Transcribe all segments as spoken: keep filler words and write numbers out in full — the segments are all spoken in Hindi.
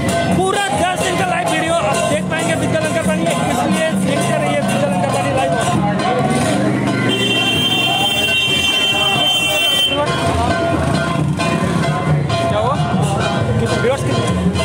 पूरा दस दिन का लाइव वीडियो आप देख पाएंगे विद्यालंकर पानी, इसलिए देखते रहिए विद्यालंकर पानी लाइव। क्या हुआ? कितने व्यूअर्स कितने?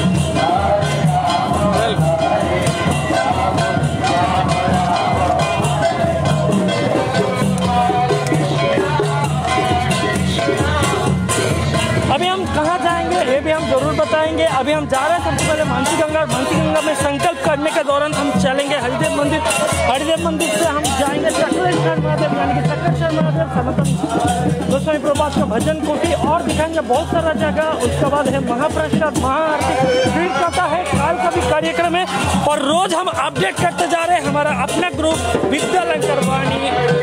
अभी हम कहाँ जाएंगे ये भी हम जरूर बताएंगे। अभी हम जा रहे हैं सबसे पहले मानसी गंगा। मानसी गंगा में संकल्प करने के दौरान हम चलेंगे हरिदेव मंदिर। हरिदेव मंदिर से हम जाएंगे चक्रेश्वर महादेव, यानी कि चक्रेश्वर महादेव सनातन गोस्वामी प्रभुपाद का भजन कुटी, और दिखाएंगे बहुत सारा जगह। उसके बाद है महाप्रसाद, महाआरती, भीड़ कथा है, काल का भी कार्यक्रम है, और रोज हम अपडेट करते जा रहे हैं हमारा अपना ग्रुप विद्यालंकर वाणी।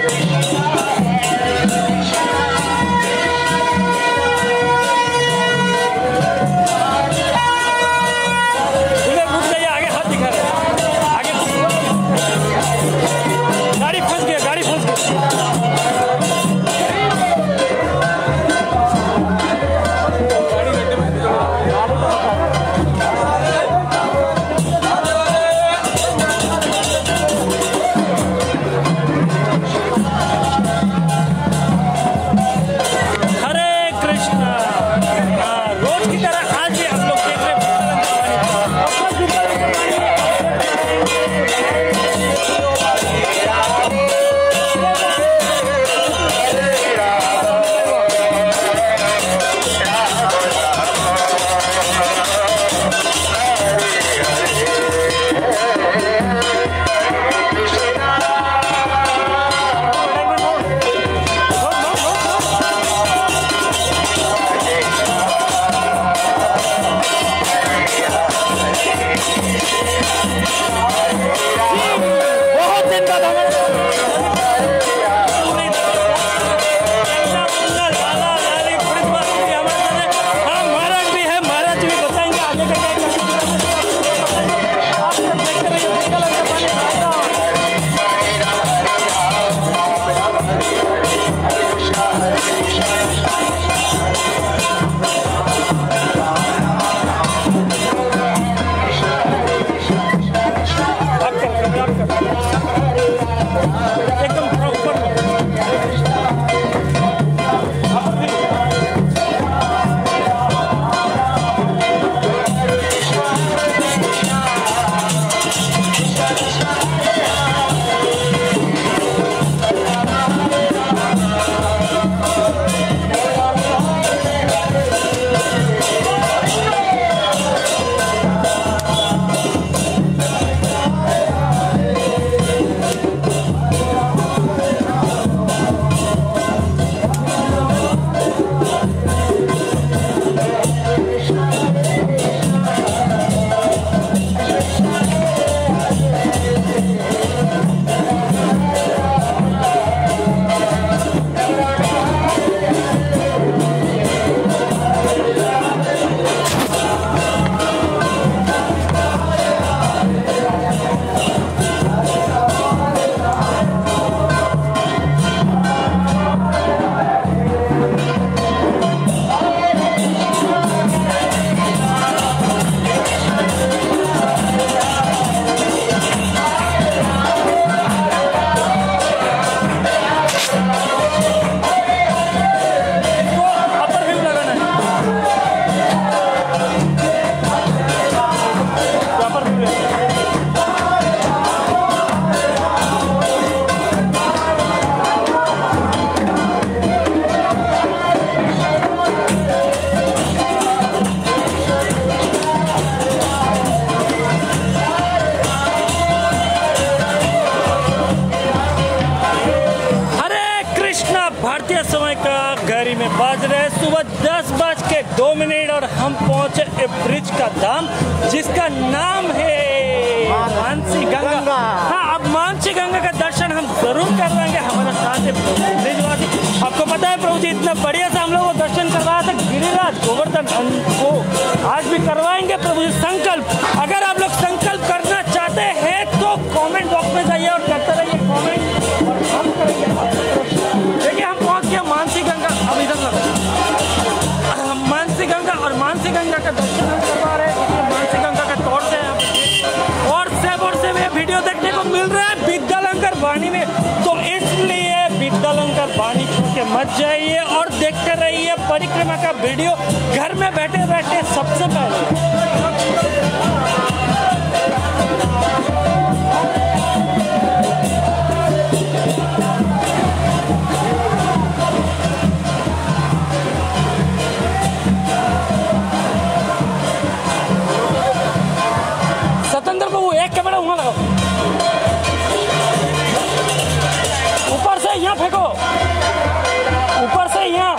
भारतीय समय का घड़ी में बज रहे सुबह दस बज के दो मिनट और हम पहुंचे एक ब्रिज का धाम जिसका नाम है मानसी गंगा। हाँ, अब मानसी गंगा का दर्शन हम जरूर करवाएंगे। हमारे साथ है ब्रिजवासी। आपको पता है प्रभु जी इतना बढ़िया से हम लोग को दर्शन करवाया था गिरिराज गोवर्धन को, आज भी करवाएंगे प्रभु जी संकल्प। अगर आप लोग संकल्प करना चाहते हैं तो कमेंट बॉक्स में जाइए और करते रहिए कमेंट और हम करेंगे। देखिए हम पहुंच गए मानसी गंगा। अब इधर लगा मानसी गंगा और मानसी गंगा का दर्शन हम करवा रहे हैं। मानसी गंगा जाइए और देखते रहिए परिक्रमा का वीडियो घर में बैठे बैठे सबसे पहले। स्वतंत्र को एक कैमरा वहां लगाओ, ऊपर से यहाँ फेंको, ऊपर से यहाँ।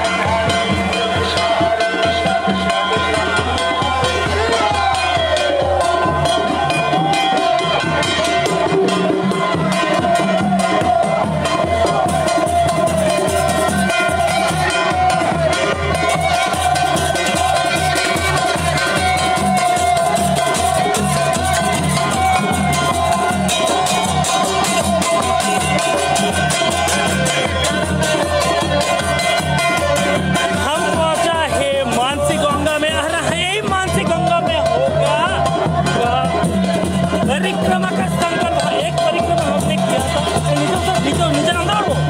परिक्रमा का संकल्प एक परिक्रमा हमने किया था, नीचे नीचे नीचे अंदर वो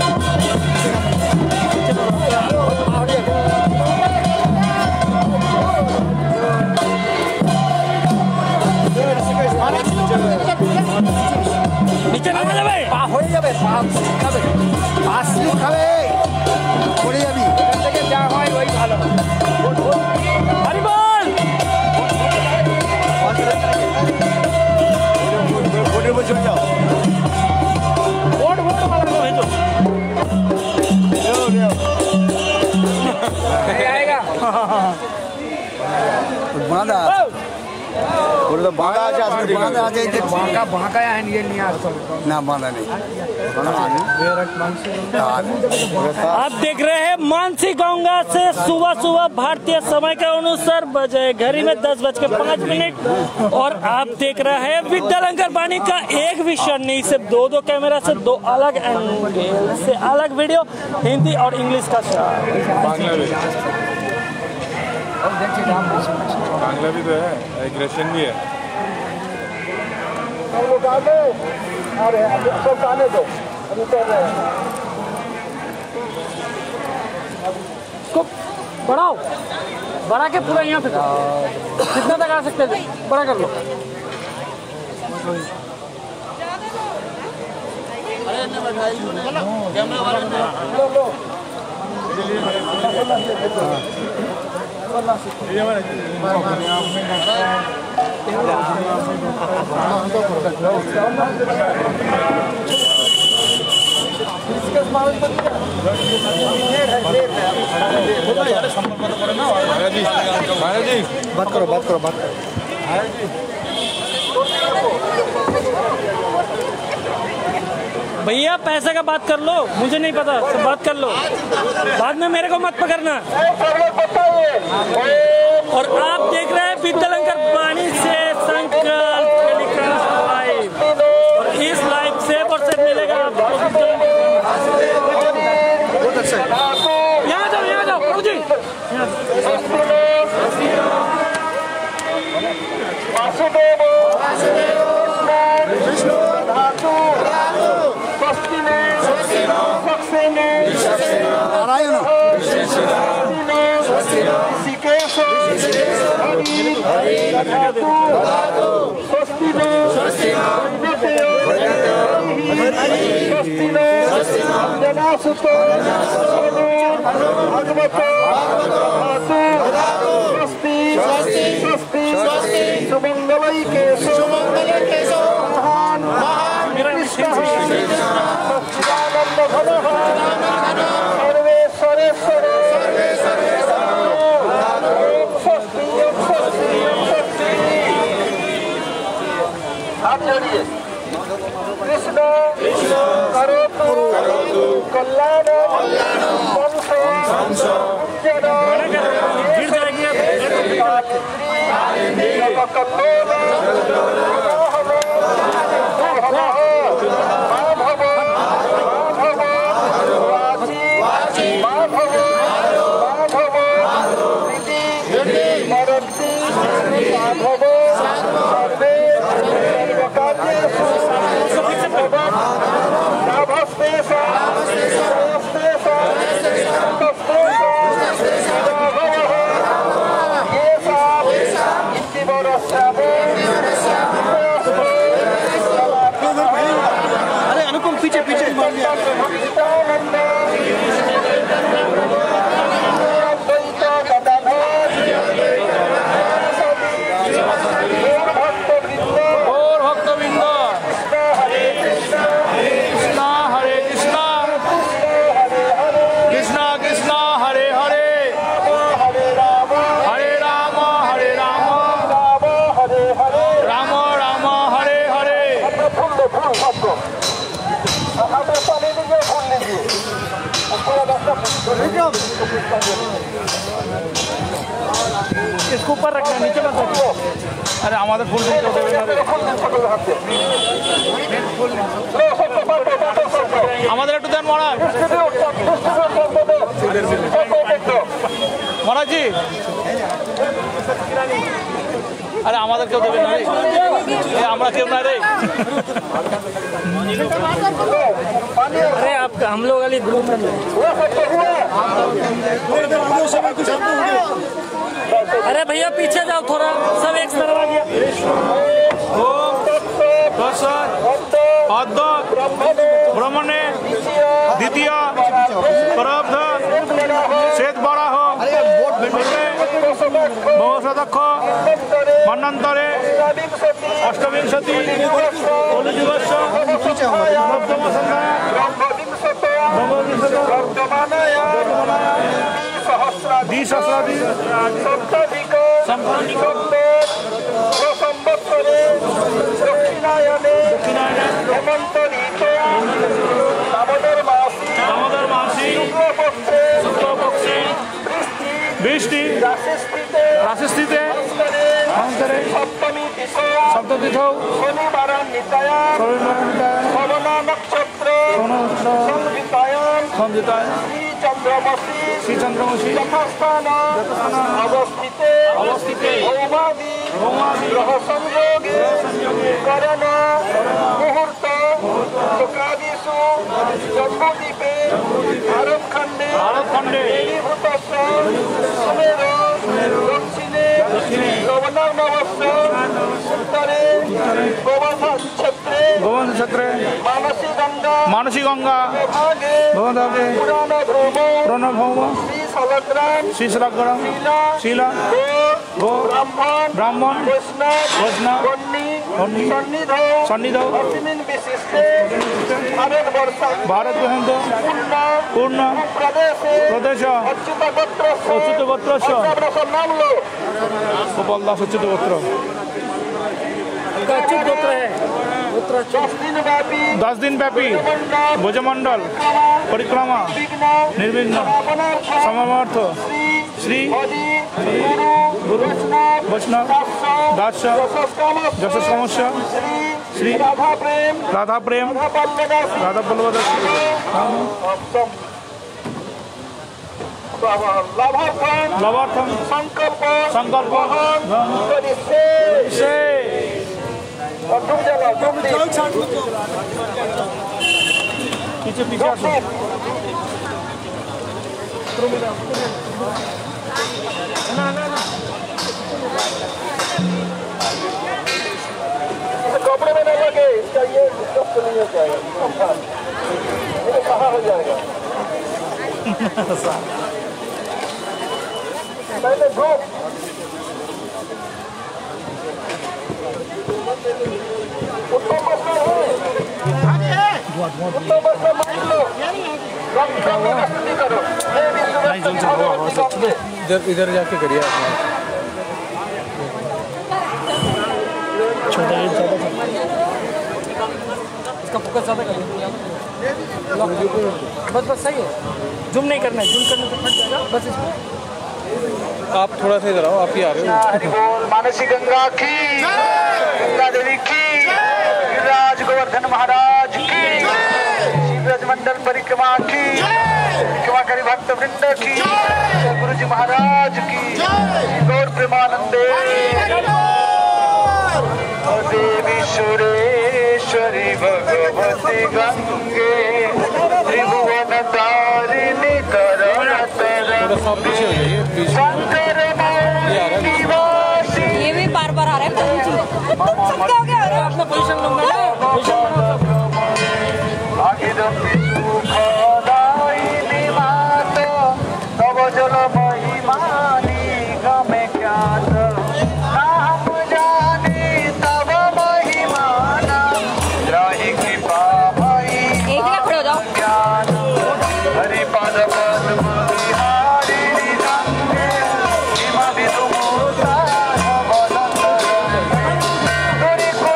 नीचे ना जावे পা হয়ে যাবে, পা খাবে, পা স্লিপ খাবে, পড়ে যাবি, এখান থেকে যা হয় ওই ভালো। হরি বল। चल जाओ वोट वोट वाला को भेजो, ले ले आएगा बांधा और तो बांधा আছে আসলে बांधा আছে যে বাঁকা বাঁকা আইন ये नहीं आ ना बांधा नहीं। आप देख रहे हैं मानसी गंगा से सुबह सुबह भारतीय समय के अनुसार बजे घड़ी में दस बज के पाँच मिनट और आप देख रहे हैं विद्यालंकर वाणी का एक विषय नहीं, सिर्फ दो दो कैमरा से दो अलग एंगल से अलग वीडियो, हिंदी और इंग्लिश का बांग्ला भी तो है, एग्रेशन भी है। अरे सब आने दो, अभी कर रहे हैं, इसको बढ़ाओ, बढ़ा के पूरा यहाँ पे कितना तक आ सकते हैं, बड़ा कर लो। कैमरा वाला बात करो बात करो बात करो भैया, पैसे का बात कर लो, मुझे नहीं पता, सब बात कर लो, बाद में मेरे को मत पकड़ना। और आप देख रहे हैं विद्यालंकर वाणी से संकल्प टेलीकास्ट लाइव, और इस लाइव से और से मिलेगा आपको। यहाँ जाओ यहाँ जाओ प्रभु जी, कृष्ण करोतु कल्याण वंश इसको ऊपर रखना, नीचे मत रखो। अरे हमारे फुल हमारे একটু দেন মহারাজ। মহারাজ জি, আরে আমাদের কেউ দেবেন না রে, আমরা কেউ না রে। अरे आप हम लोग वाली ग्रुप में अरे भैया पीछे जाओ थोड़ा, सब एक तरफ आ गया। ब्रह्मणे द्वितीय प्रारब्ध शेत बड़ा हो बहुशतक्ष मन्वन्तरे अष्टविंशति कलिजुगस्य सप्तम सन्ध्या द्विसहस्रादि दक्षिणायने हेमंत दामोदर मासी शुक्लपक्षे बृष्टि राशिस्थिते सप्ततिथौ शनिवारान्वितायां नक्षत्र संहितायां श्री चंद्रमसी यथास्थान अवस्थिते अवस्थिते भौमादि ग्रह संयोगे करण मुहूर्त शुक्रादिषु जम्बूद्वीपे भारतखंडे भारतखंडे सुमेर दक्षिणे गगननवस्य उत्तरे गोवर्धन क्षेत्रे गोवर्धन क्षेत्रे मानसी गंगा मानसी गंगा भवदागे पुराण प्रणभौम श्री सलग्राम शिला गो ब्राह्मण ब्राह्मण वैष्णव वैष्णव सन्निधौ सन्निधौ अस्मिन् विशिष्टे भारत वर्ष पूर्ण प्रदेश प्रदेश अच्युत गोत्र अच्युत गोत्र नाम लो गोपाल दास अच्युत गोत्र अच्युत गोत्र है। दस दिन व्यापी दस दिन व्यापी भुजमंडल परिक्रमा निर्विघ्न समावर्थ श्री गुरु वैष्णव दास जशस्कामस्य श्री राधा प्रेम राधा प्रेम राधा बल्लभ लाभार्थम संकल्प संकल्प से पीछे पीछे ना ना ना कपड़े में न लगे, इसका ये डिस्टर्ब नहीं हो जाएगा, ये कहाँ हो जाएगा। पहले ग्रुप उत्तम बस्तर है, उत्तम बस्तर मान लो, करो इधर इधर जाके करिए छोटा इसका फोकस ज़्यादा करिए, बस बस सही है, जूम नहीं करना है, जूम करने से फट जाएगा बस इसमें। आप थोड़ा सा इधर आओ, आप ही आ रहे हो। मानसी गंगा की, गंगा देवी की, गिरिराज गोवर्धन महाराज की, शिवराज मंडल परिक्रमा की, परिक्रमाकारी भक्त वृंद की, गुरु जी महाराज की, गौर प्रेमानंदे देवी सुरेश्वरी भगवती गंगे त्रिभुवन तारिणी करण ये भी बार बार आ रहा है, सबका हो गया अपना पोजीशन लूंगा ना। तब जल महिमानी गमे ज्ञात नाम जानी तब महिमाना राही कृपा भई ज्ञान हरिपद पद्म विहारी गंगे हिम विदुमुता भवनंतर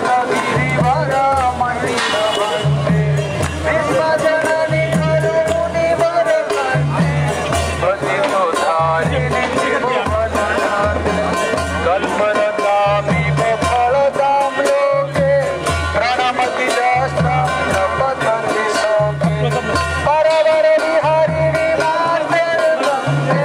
गिरिवर मंडित वन्दे विश्वजननी खलु मुनिवर वन्दे पतितोद्धारिणी भुवननाथे कल्परतापि फलदां लोके प्रणमति दस्तां पतन्ति शोके परवर विहारिणि मार्गेर्वन्दे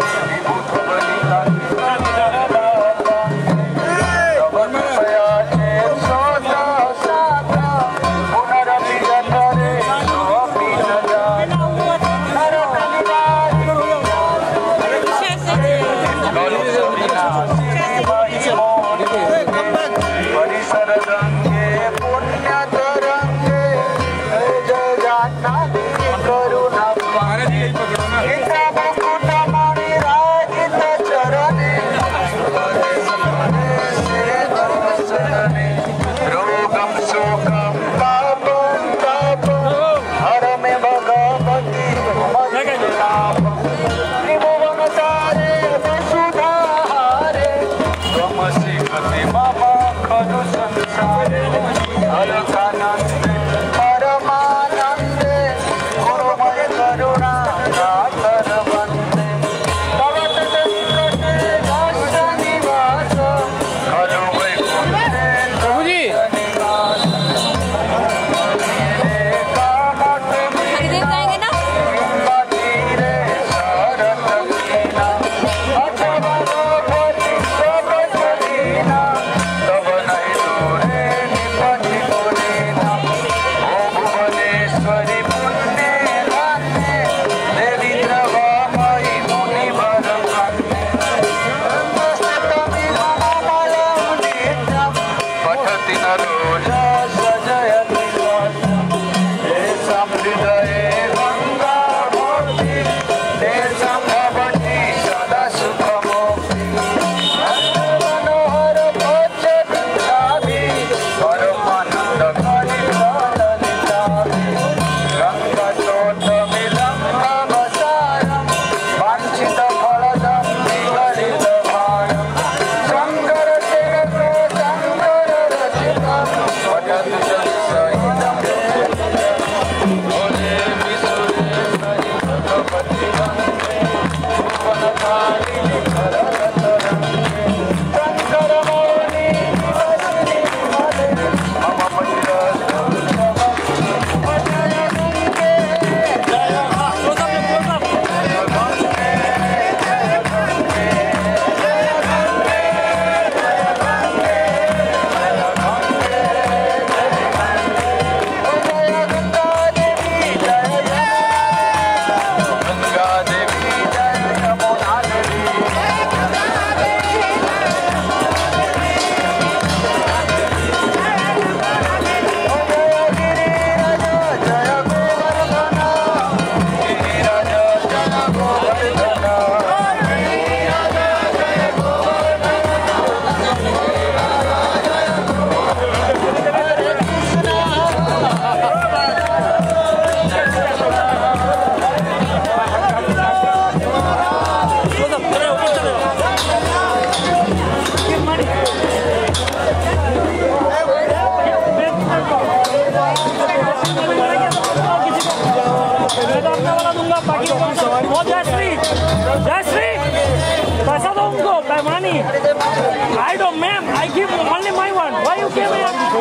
I don't, ma'am. I give only my one. Why you give me?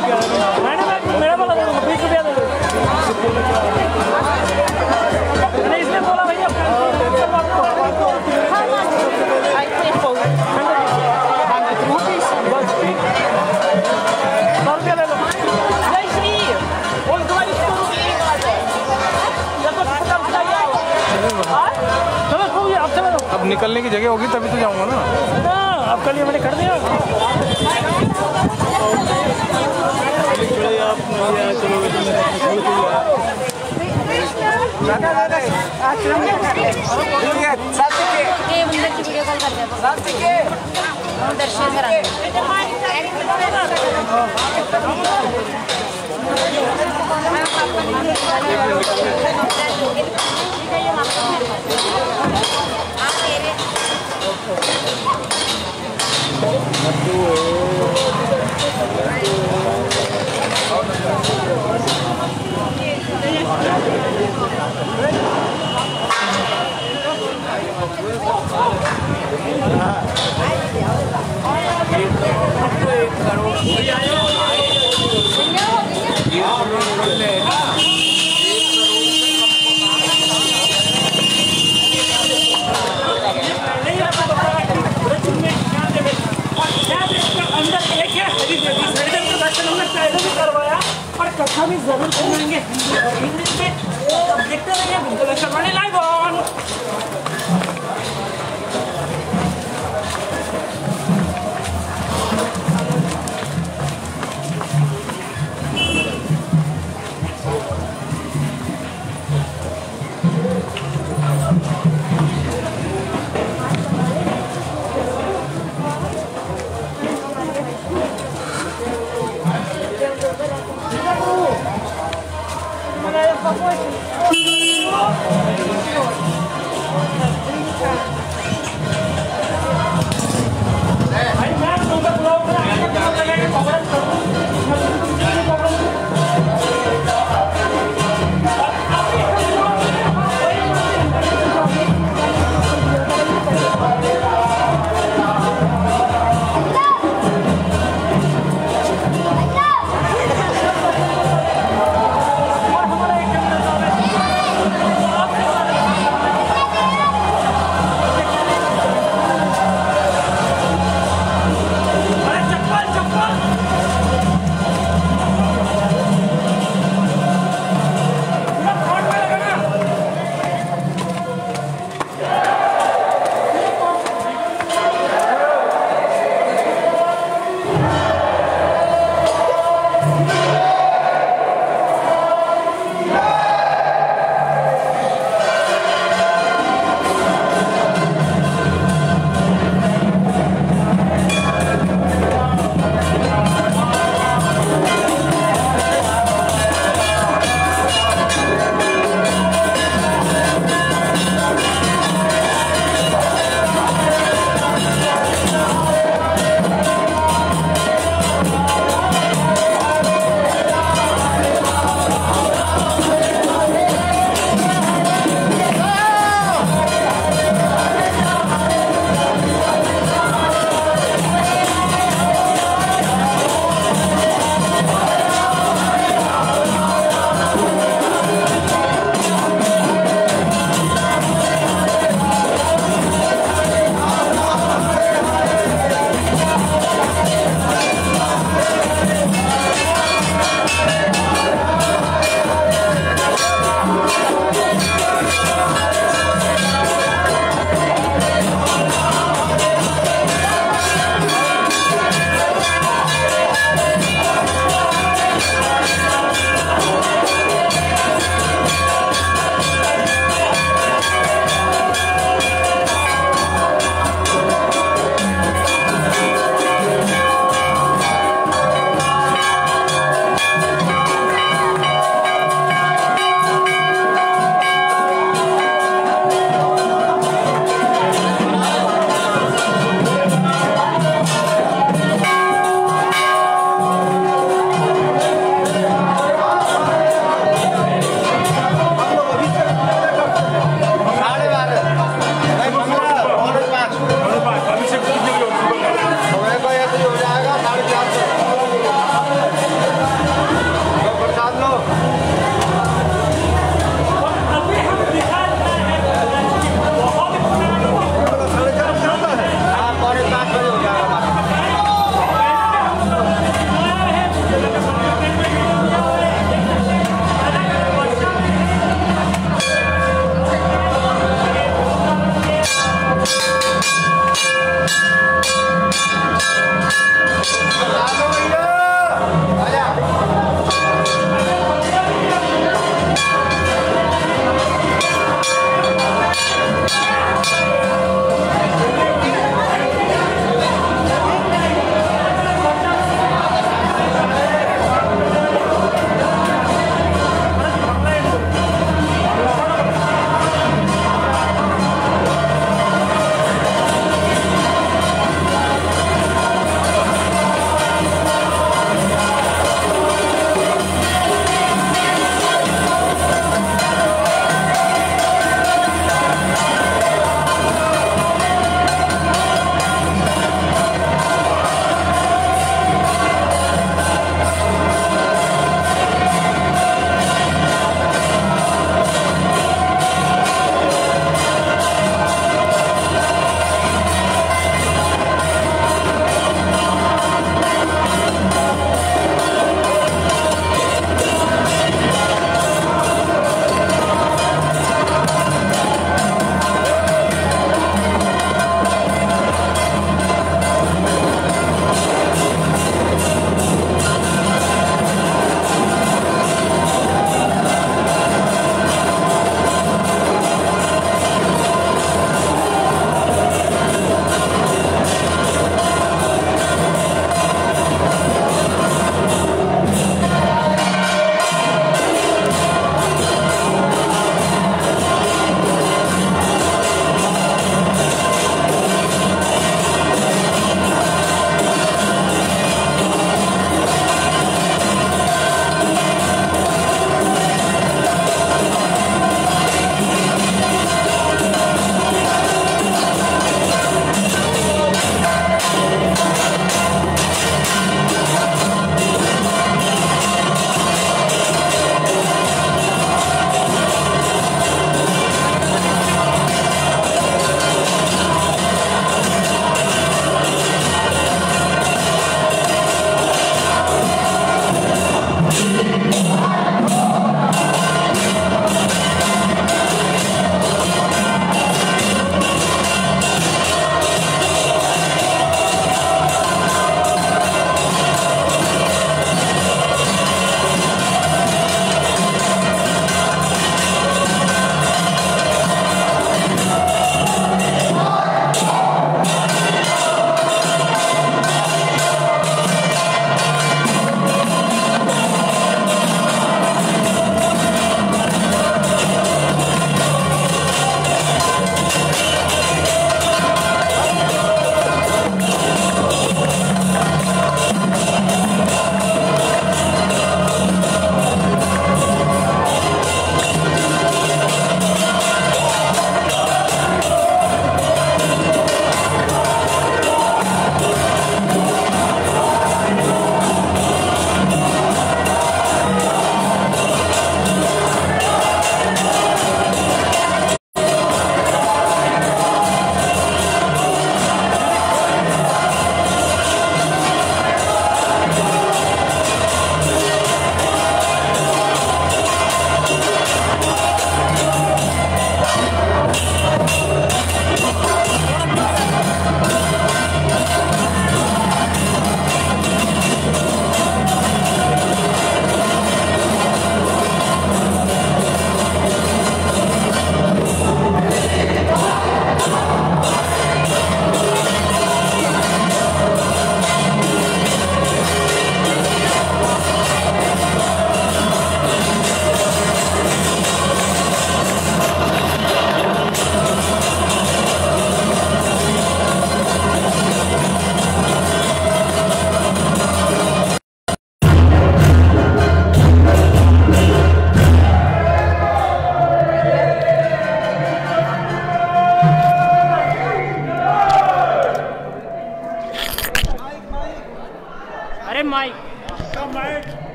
मैंने मेरा बोला था बीस रुपया दे दो। मैंने इसने बोला भैया सौ रुपया ले लो। अब निकलने की जगह होगी तभी तो जाऊंगा ना। अब कल ये मैंने कर दिया। वीडियो कॉल करते हैं दर्शन कराने Aduh. पहले भी करवाया और कथा भी जरूर सुनाएंगे हिंदी और इंग्लिश में। अब देखते रहिए बिल्कुल शर्माने live on.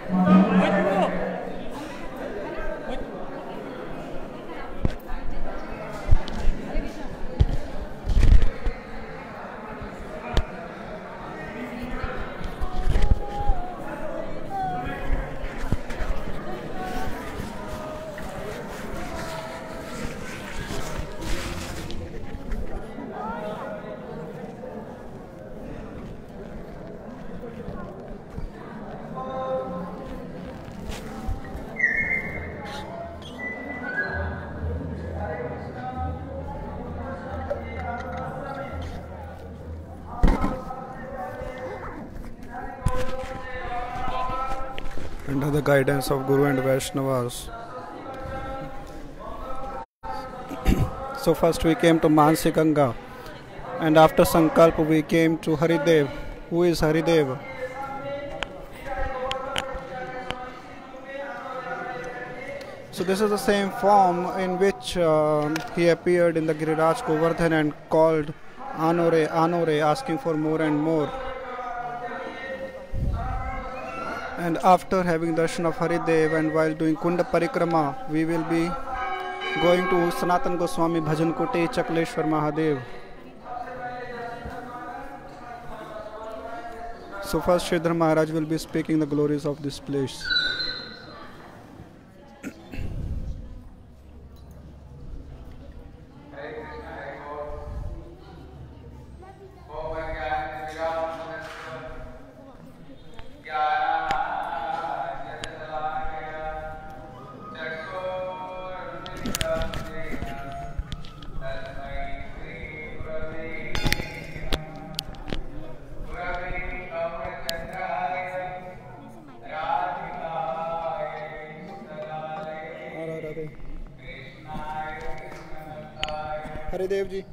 Under the guidance of Guru and Vaishnavas. So first we came to Mansi Ganga, and after Sankalp we came to Haridev. Who is Haridev? So this is the same form in which uh, he appeared in the Giriraj Govardhan and called Anore, Anore, asking for more and more. And after having darshan of Haridev and while doing Kunda Parikrama, we will be going to Sanatan Goswami Bhajan Kuti Chakleshwar Mahadev. So first Sridhar Maharaj will be speaking the glories of this place. Haridev ji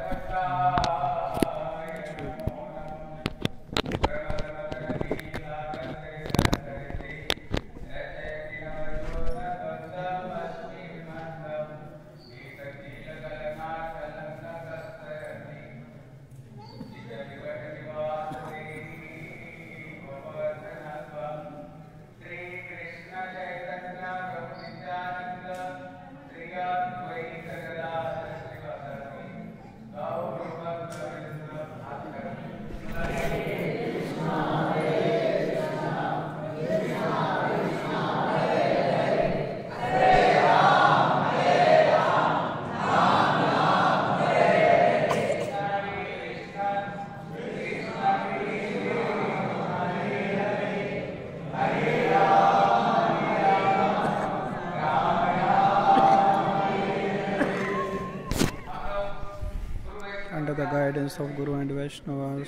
under the guidance of Guru and Vaishnavas.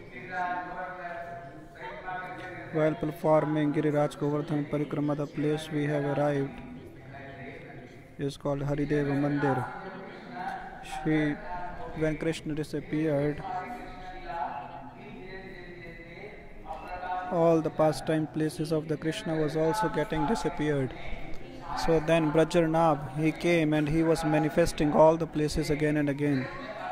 While performing Giriraj Govardhan Parikrama, the place we have arrived is called Harideva Mandir. Shri, when Krishna disappeared, all the pastime places of the Krishna was also getting disappeared. So then Brajarnab, he came and he was manifesting all the places again and again.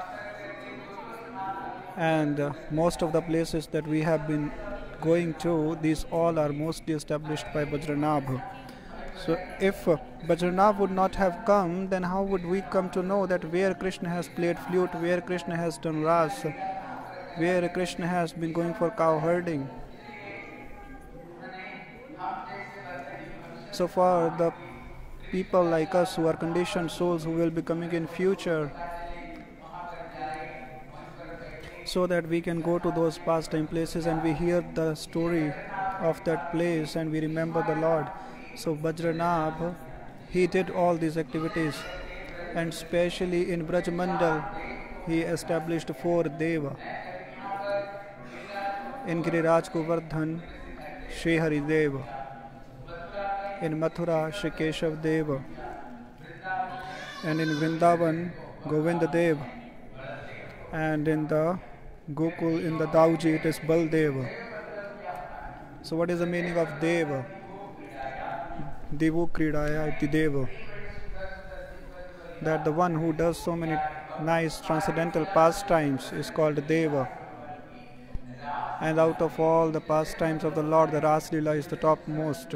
And uh, most of the places that we have been going to, these all are mostly established by Bajranabh. So if uh, Bajranabh would not have come, then how would we come to know that where Krishna has played flute, where Krishna has done ras, where Krishna has been going for cow herding? So for the people like us who are conditioned souls who will be coming in future, so that we can go to those pastime places and we hear the story of that place and we remember the Lord. So Bajranabh, he did all these activities, and especially in Braj Mandal he established four Deva. In Giriraj Govardhan, Shri Harideva. In Mathura, Shri Keshav Deva. And in Vrindavan, Govinda Dev. And in the Gokul, in the Dauji, it is Baldeva. So what is the meaning of Deva? Devo Kridaya iti Deva. That the one who does so many nice transcendental pastimes is called Deva. And out of all the pastimes of the Lord, the Ras Leela is the topmost.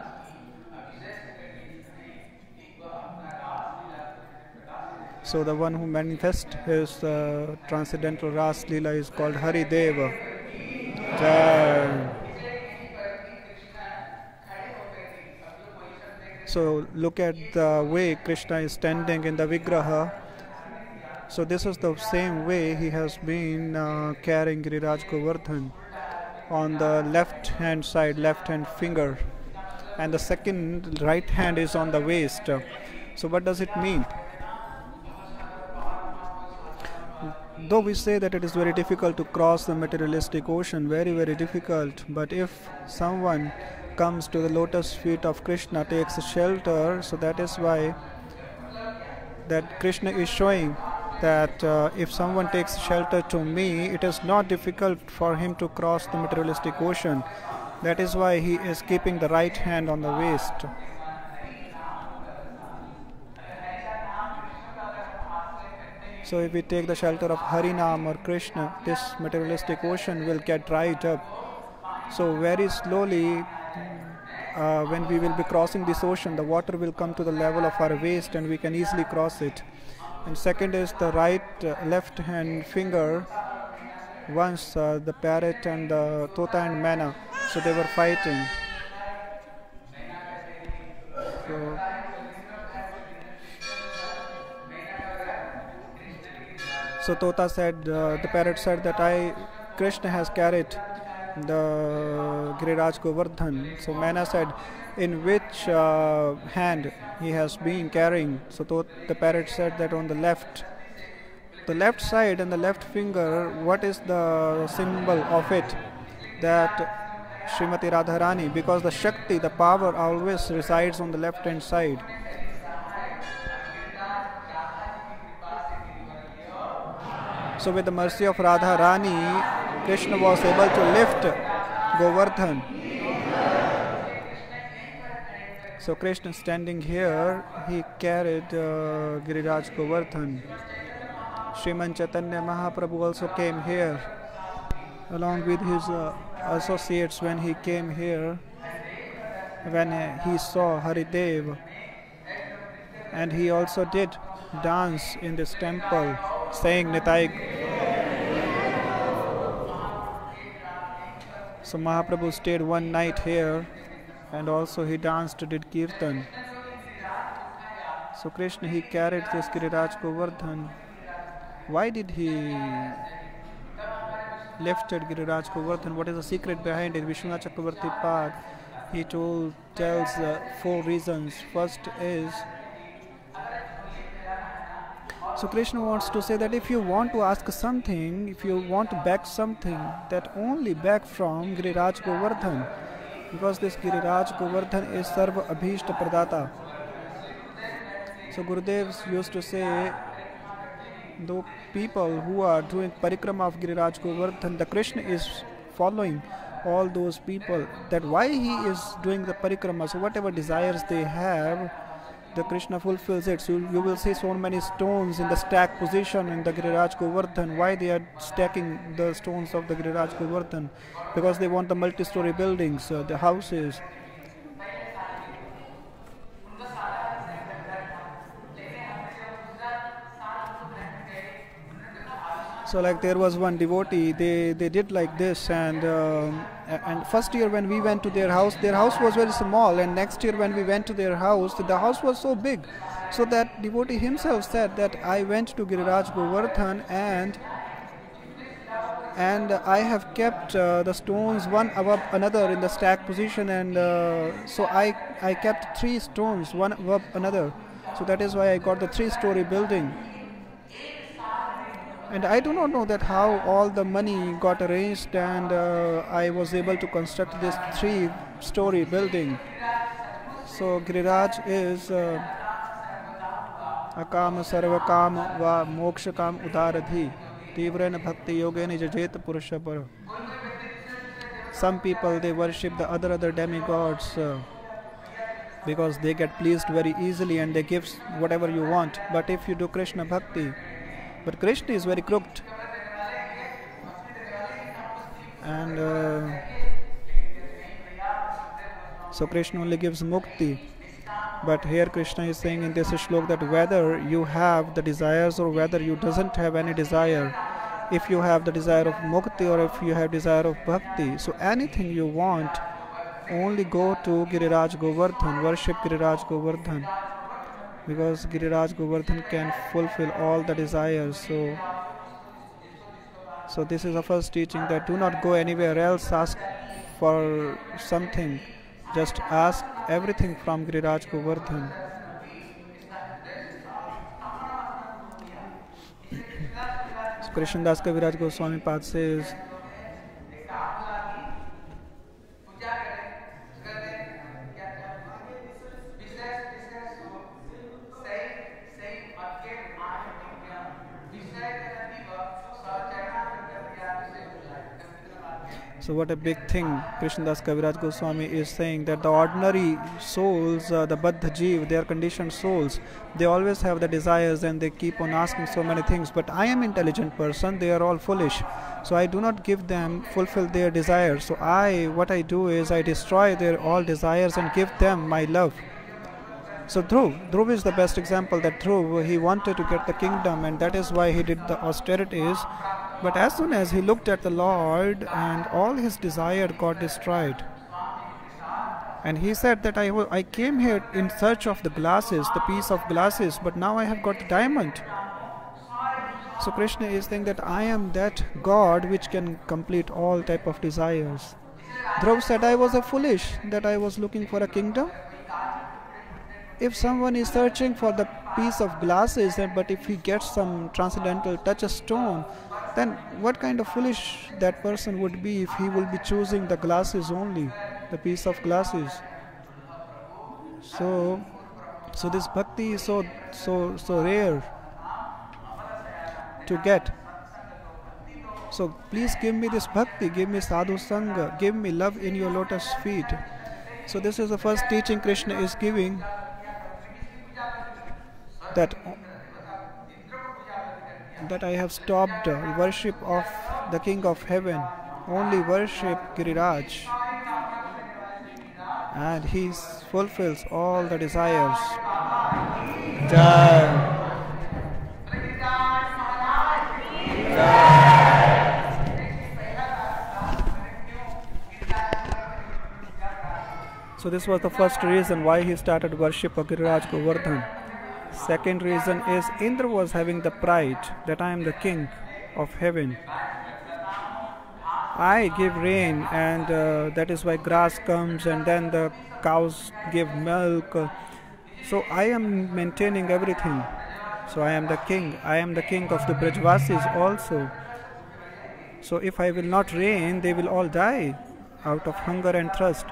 So the one who manifests his uh, transcendental Ras Leela is called Hari Deva. Jai. So look at the way Krishna is standing in the Vigraha. So this is the same way he has been uh, carrying Giriraj Govardhan on the left hand side, left hand finger, and the second right hand is on the waist. So what does it mean? Though we say that it is very difficult to cross the materialistic ocean, very very difficult, but if someone comes to the lotus feet of Krishna, takes shelter, so that is why that Krishna is showing that uh, if someone takes shelter to me, it is not difficult for him to cross the materialistic ocean. That is why he is keeping the right hand on the waist. So if we take the shelter of Harinam or Krishna, this materialistic ocean will get dried up. So very slowly, uh, when we will be crossing this ocean, the water will come to the level of our waist and we can easily cross it. And second is the right uh, left hand finger. Once uh, the parrot and the Tota and Mana, so they were fighting. So, so Tota said, uh, the parrot said that I, Krishna has carried the Giriraj Govardhan. So Mana said, in which uh, hand he has been carrying? So the parrot said that on the left. The left side and the left finger, what is the symbol of it? That Srimati Radharani, because the Shakti, the power always resides on the left hand side. So with the mercy of Radharani, Krishna was able to lift Govardhan. So Krishna standing here, he carried uh, Giriraj Govardhan. Sriman Chaitanya Mahaprabhu also came here along with his uh, associates when he came here, when uh, he saw Haridev, and he also did dance in this temple saying Nitai. So Mahaprabhu stayed one night here and also he danced, did kirtan. So Krishna, he carried this Giriraj Govardhan. Why did he lifted Giriraj Govardhan? What is the secret behind it? Vishwanath Chakravarti Pad, he told, tells uh, four reasons. First is, so Krishna wants to say that if you want to ask something, if you want to beg something, that only beg from Giriraj Govardhan, because this Giriraj Govardhan is Sarva Abhishta Pradata. So Gurudev used to say, the people who are doing parikrama of Giriraj Govardhan, the Krishna is following all those people, that why he is doing the parikrama. So whatever desires they have, the Krishna fulfills it. So you will see so many stones in the stack position in the Giriraj Govardhan. Why they are stacking the stones of the Giriraj Govardhan? Because they want the multi-story buildings, uh, the houses. So like there was one devotee, they, they did like this, and um, and first year when we went to their house, their house was very small, and next year when we went to their house, the house was so big. So that devotee himself said that I went to Giriraj Govardhan and and I have kept uh, the stones one above another in the stack position, and uh, so I, I kept three stones one above another. So that is why I got the three-story building. And I do not know that how all the money got arranged and uh, I was able to construct this three-story building. So Giriraj is uh, Akam Sarvakam Va Mokshakam Udaradhi Tivrena Bhakti Yogena Jajet Purushapara. Some people, they worship the other other demigods uh, because they get pleased very easily and they give whatever you want. But if you do Krishna Bhakti, but Krishna is very crooked, and uh, so Krishna only gives mukti. But here Krishna is saying in this shlok that whether you have the desires or whether you doesn't have any desire, if you have the desire of mukti or if you have desire of bhakti, so anything you want, only go to Giriraj Govardhan, worship Giriraj Govardhan, because Giriraj Govardhan can fulfill all the desires. So, so this is the first teaching, that do not go anywhere else, ask for something, just ask everything from Giriraj Govardhan. So Krishnadas Kaviraj Goswami Pad says, so what a big thing Krishnadas Kaviraj Goswami is saying, that the ordinary souls, uh, the Baddha Jeev, they are conditioned souls. They always have the desires and they keep on asking so many things. But I am intelligent person, they are all foolish. So I do not give them, fulfill their desires. So I, what I do is I destroy their all desires and give them my love. So Dhruv, Dhruv is the best example, that Dhruv, he wanted to get the kingdom and that is why he did the austerities. But as soon as he looked at the Lord, and all his desire got destroyed. And he said that I, I came here in search of the glasses, the piece of glasses, but now I have got the diamond. So Krishna is saying that I am that God which can complete all type of desires. Dhruv said, I was a foolish that I was looking for a kingdom. If someone is searching for the piece of glasses, but if he gets some transcendental touchstone, then what kind of foolish that person would be if he will be choosing the glasses only, the piece of glasses. So, so this bhakti is so so so rare to get. So please give me this bhakti, give me sadhu sangha, give me love in your lotus feet. So this is the first teaching Krishna is giving, that that I have stopped uh, worship of the King of Heaven, only worship Giriraj, and he fulfills all the desires. Jai. So this was the first reason why he started worship of Giriraj Govardhan. Second reason is Indra was having the pride that I am the king of heaven. I give rain, and uh, that is why grass comes and then the cows give milk. So I am maintaining everything. So I am the king. I am the king of the Brajvasis also. So if I will not rain, they will all die out of hunger and thirst.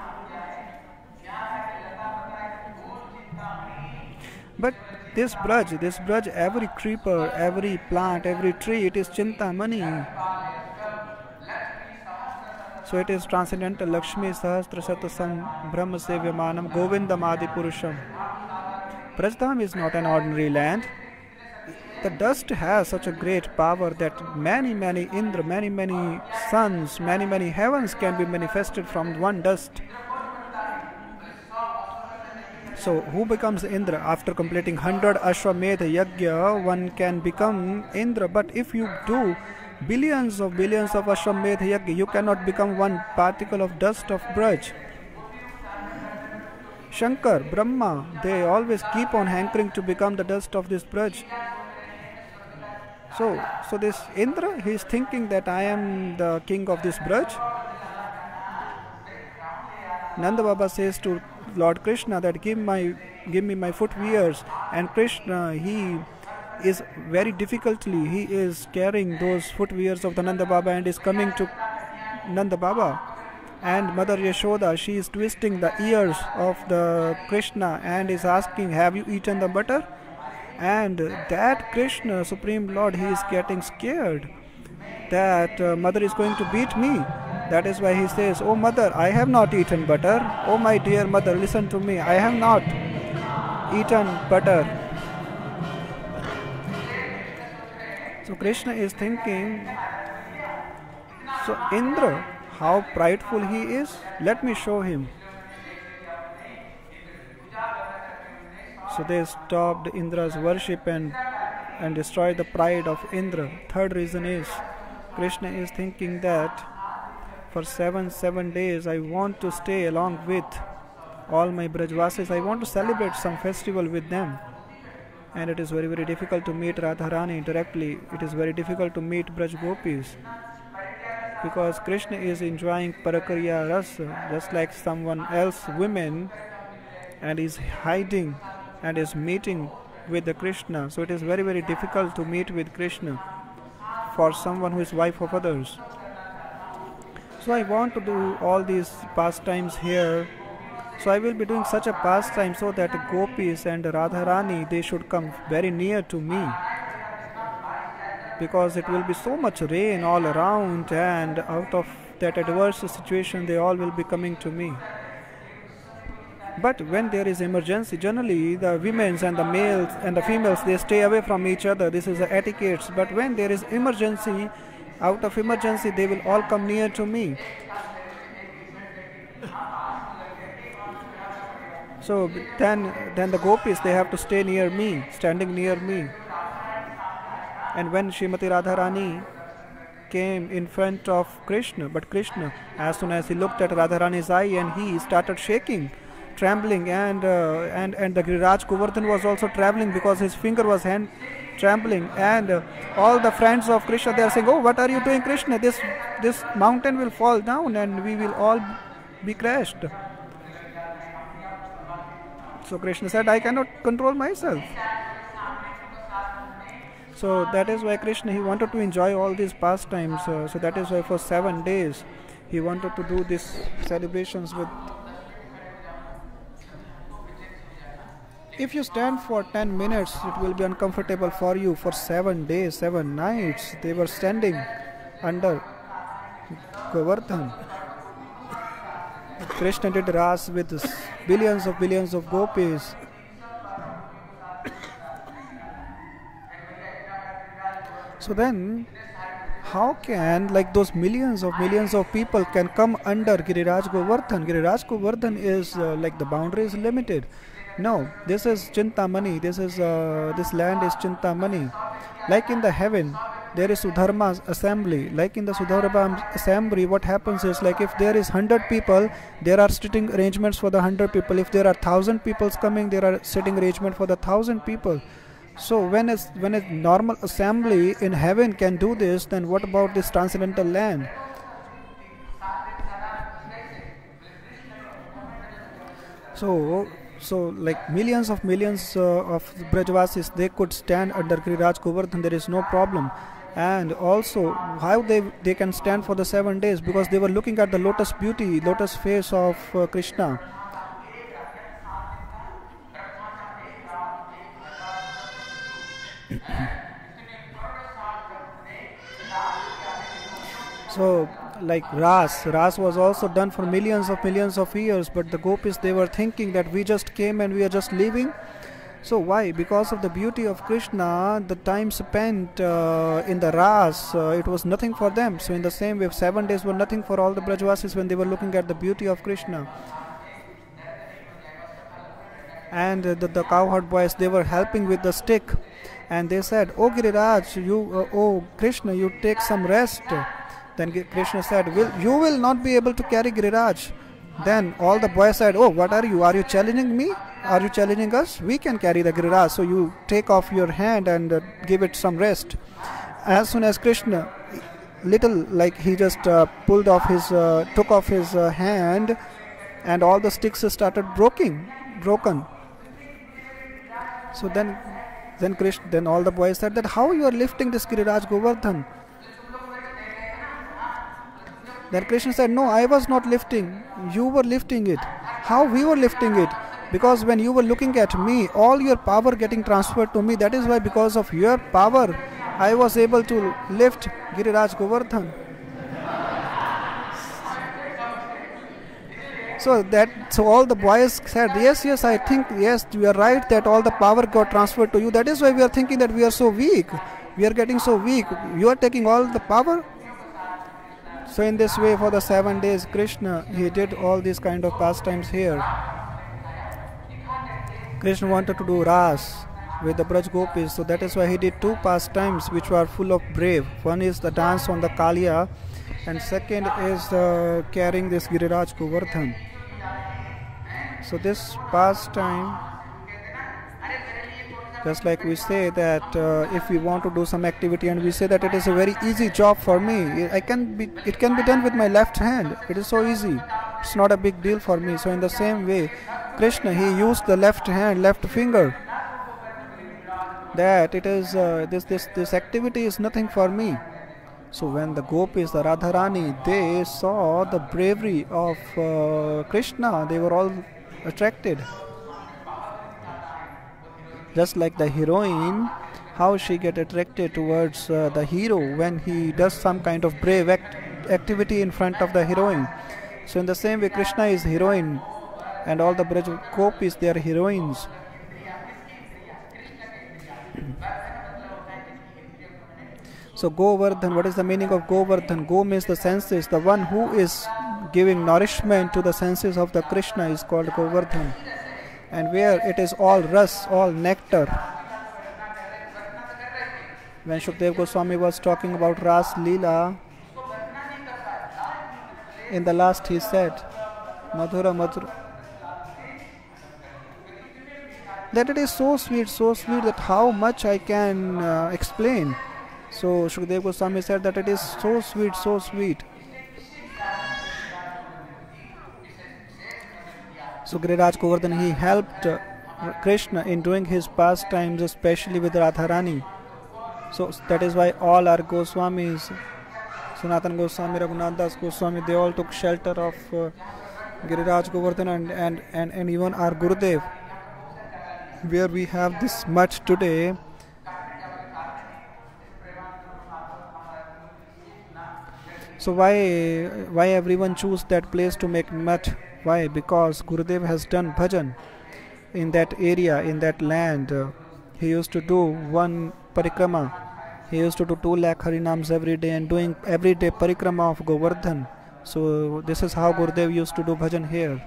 But this Braj, this Braj, every creeper, every plant, every tree, it is Chintamani. So it is transcendental Lakshmi Sahasra Satasam Brahma Sevyamanam Govindam Adi Purusham. Brajdham is not an ordinary land. The dust has such a great power that many, many Indra, many, many suns, many, many heavens can be manifested from one dust. So who becomes Indra? After completing one hundred Ashwamedha Yajna, one can become Indra. But if you do billions of billions of Ashwamedha Yajna, you cannot become one particle of dust of Braj. Shankar, Brahma, they always keep on hankering to become the dust of this Braj. So, so this Indra, he is thinking that I am the king of this Braj. Nanda Baba says to Lord Krishna that give my give me my footwears, and Krishna, he is very difficultly he is carrying those footwears of the Nanda Baba and is coming to Nanda Baba. And Mother Yashoda, she is twisting the ears of the Krishna and is asking, have you eaten the butter? And that Krishna, Supreme Lord, he is getting scared that uh, mother is going to beat me. That is why he says, oh mother, I have not eaten butter. Oh my dear mother, listen to me. I have not eaten butter. So Krishna is thinking, so Indra, how prideful he is? Let me show him. So they stopped Indra's worship and, and destroyed the pride of Indra. Third reason is, Krishna is thinking that for seven, seven days I want to stay along with all my Brajvasis. I want to celebrate some festival with them. And it is very, very difficult to meet Radharani directly. It is very difficult to meet Braj Gopis. Because Krishna is enjoying Parakarya Rasa, just like someone else, women, and is hiding and is meeting with the Krishna. So it is very, very difficult to meet with Krishna for someone who is wife of others. So I want to do all these pastimes here. So I will be doing such a pastime so that Gopis and Radharani, they should come very near to me. Because it will be so much rain all around, and out of that adverse situation they all will be coming to me. But when there is emergency, generally the women and the males and the females, they stay away from each other. This is the etiquette. But when there is emergency, out of emergency they will all come near to me. So then, then the Gopis, they have to stay near me, standing near me. And when Srimati Radharani came in front of Krishna, but Krishna, as soon as he looked at Radharani's eye, and he started shaking, trembling, and uh, and and the Giriraj Govardhan was also trembling because his finger was hand trembling, and uh, all the friends of Krishna, they are saying, "Oh, what are you doing, Krishna? This this mountain will fall down, and we will all be crushed." So Krishna said, "I cannot control myself." So that is why Krishna, he wanted to enjoy all these pastimes. Uh, so that is why for seven days he wanted to do these celebrations with. If you stand for ten minutes, it will be uncomfortable for you. For seven days, seven nights, they were standing under Govardhan. Krishna did ras with billions of billions of gopis. So then, how can like those millions of millions of people can come under Giriraj Govardhan? Giriraj Govardhan is uh, like the boundary is limited. No, this is Chintamani. This is uh, this land is Chintamani. Like in the heaven, there is Sudharma's assembly. Like in the Sudharma assembly, what happens is, like if there is hundred people, there are sitting arrangements for the hundred people. If there are thousand people coming, there are sitting arrangement for the thousand people. So when a, when a normal assembly in heaven can do this, then what about this transcendental land? So, so like millions of millions uh, of Brajvasis, they could stand under Giriraj Govardhan. There is no problem. And also, how they they can stand for the seven days? Because they were looking at the lotus beauty, lotus face of uh, Krishna. So, like Ras, Ras was also done for millions of millions of years, but the gopis, they were thinking that we just came and we are just leaving. So why? Because of the beauty of Krishna, the time spent uh, in the Ras, uh, it was nothing for them. So in the same way, seven days were nothing for all the Brajvasis when they were looking at the beauty of Krishna. And uh, the, the cowherd boys, they were helping with the stick. And they said, "Oh Giriraj, you, uh, oh Krishna, you take some rest." Then Krishna said, will, "You will not be able to carry Giriraj." Then all the boys said, "Oh, what are you? Are you challenging me? Are you challenging us? We can carry the Giriraj. So you take off your hand and uh, give it some rest." As soon as Krishna, little like he just uh, pulled off his, uh, took off his uh, hand, and all the sticks started broken, broken. So then, then Krishna, then all the boys said that, "How you are lifting this Giriraj Govardhan?" Then Krishna said, "No, I was not lifting. You were lifting it." "How we were lifting it?" "Because when you were looking at me, all your power getting transferred to me. That is why, because of your power, I was able to lift Giriraj Govardhan." So that, so all the boys said, "Yes, yes, I think, yes, you are right that all the power got transferred to you. That is why we are thinking that we are so weak. We are getting so weak. You are taking all the power." So in this way, for the seven days, Krishna, he did all these kind of pastimes here. Krishna wanted to do Ras with the Braj Gopis, so that is why he did two pastimes which were full of brave. One is the dance on the Kaliya, and second is uh, carrying this Giriraj Govardhan. So this pastime, just like we say that uh, if we want to do some activity and we say that it is a very easy job for me, I can be, it can be done with my left hand. It is so easy. It's not a big deal for me. So in the same way, Krishna, he used the left hand, left finger. That it is uh, this this this activity is nothing for me. So when the gopis, the Radharani, they saw the bravery of uh, Krishna, they were all attracted. Just like the heroine, how she get attracted towards uh, the hero when he does some kind of brave act activity in front of the heroine. So in the same way, Krishna is heroine, and all the Braj Gopis, they are heroines. So Govardhan, what is the meaning of Govardhan? Go means the senses. The one who is giving nourishment to the senses of the Krishna is called Govardhan. And where it is all ras, all nectar. When Shukdev Goswami was talking about Ras Leela, in the last he said, Madhura Madhura, that it is so sweet, so sweet that how much I can uh, explain. So Shukdev Goswami said that it is so sweet, so sweet. So Giriraj Govardhan, he helped uh, Krishna in doing his pastimes, especially with Radharani. So that is why all our Goswamis, Sanatana Goswami, Raghunath Das Goswami, they all took shelter of uh, Giriraj Govardhan, and, and, and, and even our Gurudev, where we have this much today. So why why everyone choose that place to make much? Why? Because Gurudev has done bhajan in that area, in that land. Uh, he used to do one parikrama. He used to do two lakh harinams every day and doing every day parikrama of Govardhan. So this is how Gurudev used to do bhajan here.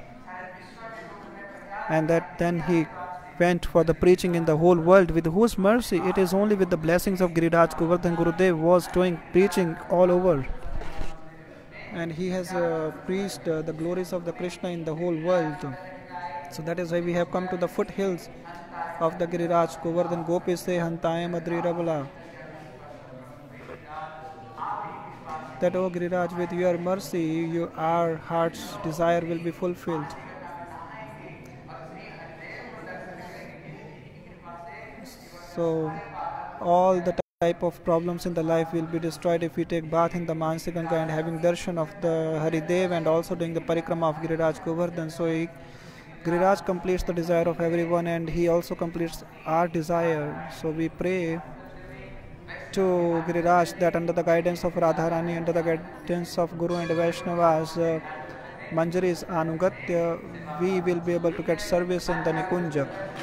And that then he went for the preaching in the whole world. With whose mercy? It is only with the blessings of Giriraj Govardhan Gurudev was doing preaching all over. And he has uh, preached uh, the glories of the Krishna in the whole world. So that is why we have come to the foothills of the Giriraj Govardhan. Gopis se hantayam adri rabala. That, O Giriraj, with your mercy, your, our heart's desire will be fulfilled. So all the type of problems in the life will be destroyed if we take bath in the Mansi Ganga and having darshan of the Haridev and also doing the parikrama of Giriraj Govardhan. So he, Giriraj completes the desire of everyone, and he also completes our desire. So we pray to Giriraj that under the guidance of Radharani, under the guidance of Guru and Vaishnavas, uh, Manjari's Anugatya, we will be able to get service in the Nikunja.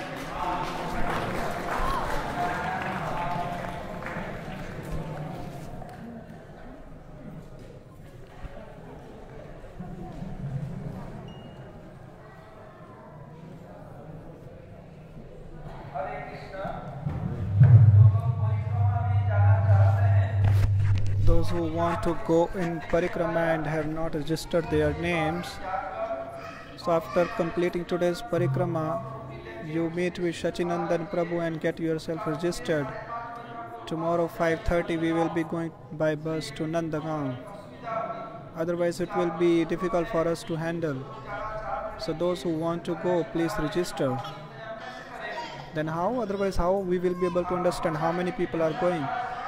Those who want to go in parikrama and have not registered their names, so after completing today's parikrama, you meet with Shachinandan Prabhu and get yourself registered. Tomorrow five thirty we will be going by bus to Nandagaon. Otherwise it will be difficult for us to handle. So those who want to go, please register. Then how? Otherwise how we will be able to understand how many people are going?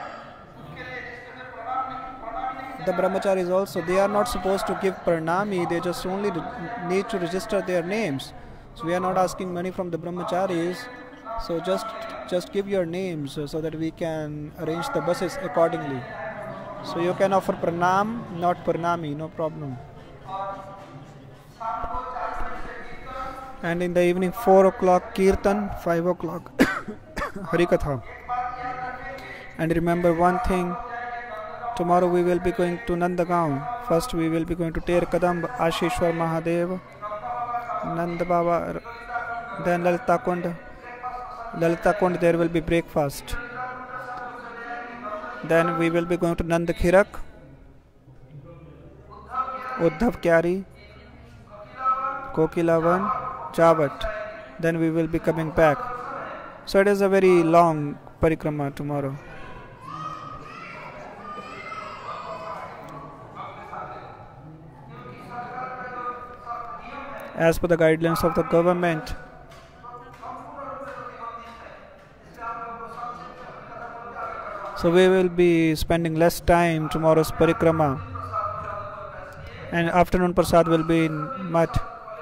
The brahmacharis also, they are not supposed to give pranami, they just only need to register their names. So we are not asking money from the brahmacharis, so just just give your names so that we can arrange the buses accordingly. So you can offer pranam, not pranami, no problem. And in the evening, four o'clock kirtan, five o'clock Harikatha. And remember one thing, Tomorrow we will be going to Nandagaon. First we will be going to Ter Kadam, Ashishwar Mahadev, Nand Baba, then Lalita Kund. Lalita Kund, there will be breakfast. Then we will be going to Nand Khirak, Uddhav Kyari, Kokilavan, Chavat. Then we will be coming back. So it is a very long parikrama tomorrow. As per the guidelines of the government, so we will be spending less time tomorrow's parikrama, and afternoon prasad will be in Math.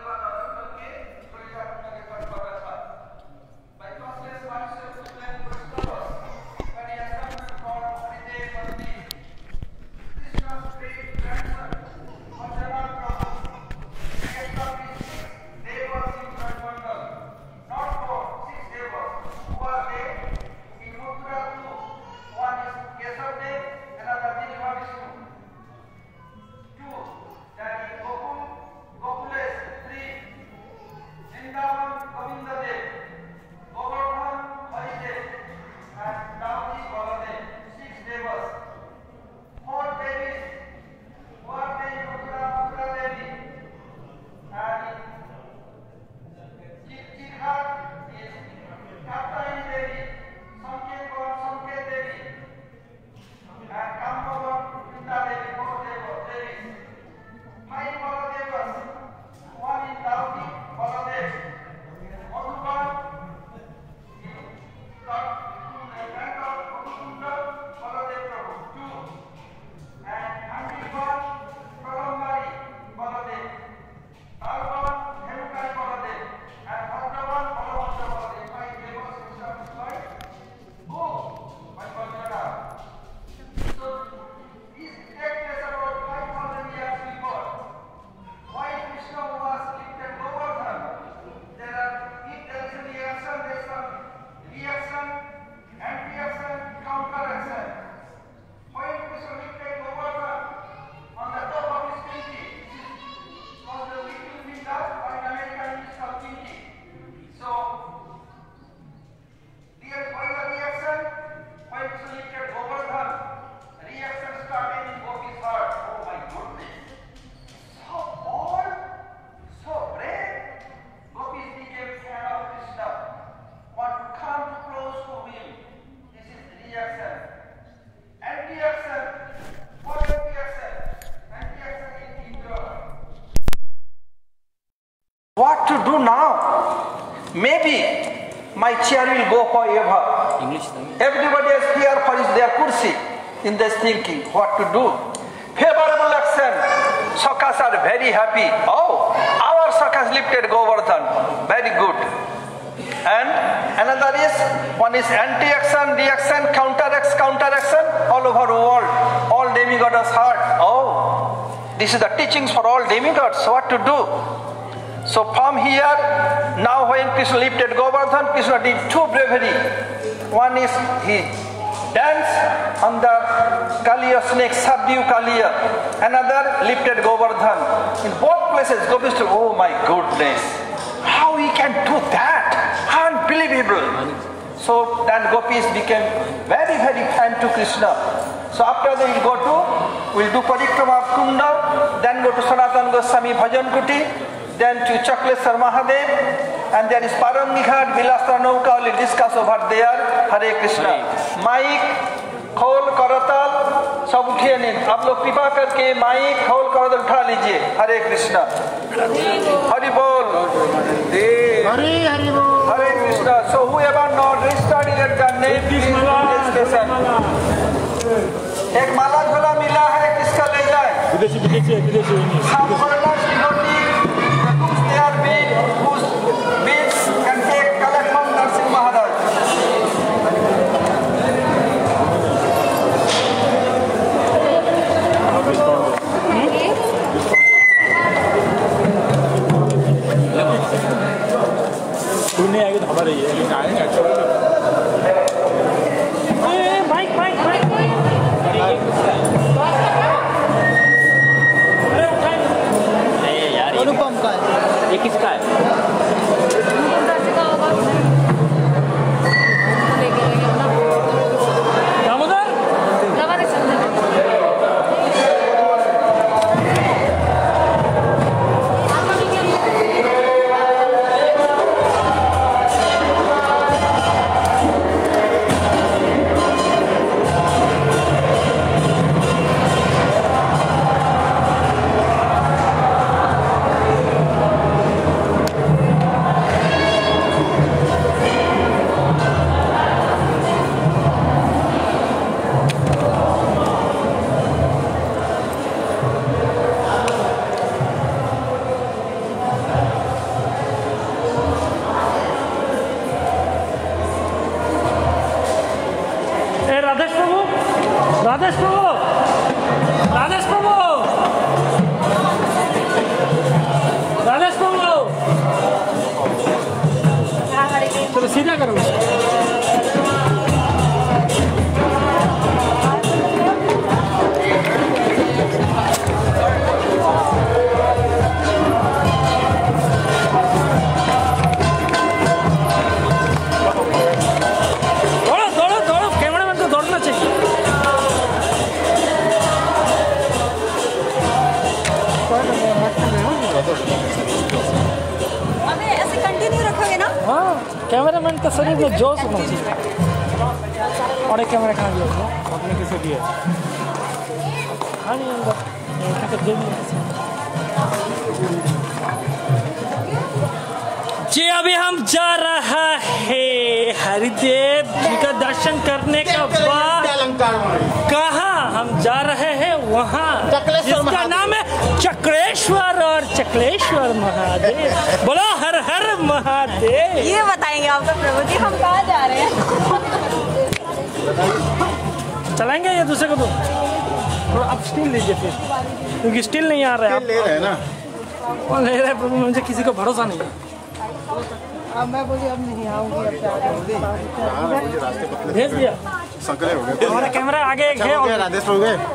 What to do now? Maybe my chair will go forever. Everybody is here for his their kursi in this thinking what to do. Favorable action. Sakas are very happy. Oh, our Sakas lifted Govardhan. Very good. And another is, one is anti-action, reaction, counter-action, counter-action all over the world. All demigods heard. Oh, this is the teachings for all demigods. So what to do? So from here, now when Krishna lifted Govardhan, Krishna did two bravery. One is he danced on the Kaliya snake, subdue Kaliya. Another lifted Govardhan. In both places, Gopis told, oh my goodness, how he can do that? Unbelievable. So then Gopis became very, very fan to Krishna. So after that we'll go to, we'll do Parikrama of Kunda, then go to Sanatana Goswami Bhajan Kuti, then to Chakleshwar Mahadev, and there is Paramghat, Vilastra Nauka, we'll discuss over there. Hare Krishna. Mike, खोल करताल सब उठिए नहीं, आप लोग कृपा करके माइक खोल करताल उठा लीजिए. हरे कृष्णा. हरि बोल. हरे हरि बोल. हरे Krishna. So whoever not registered at the name station. एक माला झोला मिला है, किसका ले जाए? विदेशी विदेशी विदेशी. Some foreigners devotee, whose they are being, whose beings can take collect from Narsingh Maharaj. नहीं आएगी तो हमारे ये लेकिन आएंगे अच्छा. माइक माइक माइक का है। राधेश प्रभु, राधेश प्रभु, राधेश प्रभु, राधेश प्रभु, चलो सीधा करो। हमें ऐसे कंटिन्यू रखोगे ना? हाँ, कैमरामैन का शरीर में जोश होना चाहिए। और एक कैमरा कहाँ दिया उसने? आपने किसे दिया? हाँ नहीं अंदर, यहाँ तक दे दिया। जी अभी हम जा रहा है हरिदेव जी का दर्शन करने का बाद कहाँ हम जा रहे हैं वहाँ जिसका नाम है चक्रेश्वर और चक्रेश्वर महादेव। बोलो हर हर महादेव। ये बताएंगे आपको प्रभु जी हम कहाँ जा रहे हैं? चलाएंगे या दूसरे को दो? थोड़ा आप स्टील लीजिए फिर, क्योंकि स्टील नहीं आ रहा है। ले रहे हैं ना? वो ले रहे प्रभु, मुझे किसी को भरोसा नहीं है। अब मैं बोली अब नहीं आऊंगी, अब रास्ते पतले भेज दिया। संकरे हो गए। हमारा कैमरा आगे एक है और राधेश हो गए।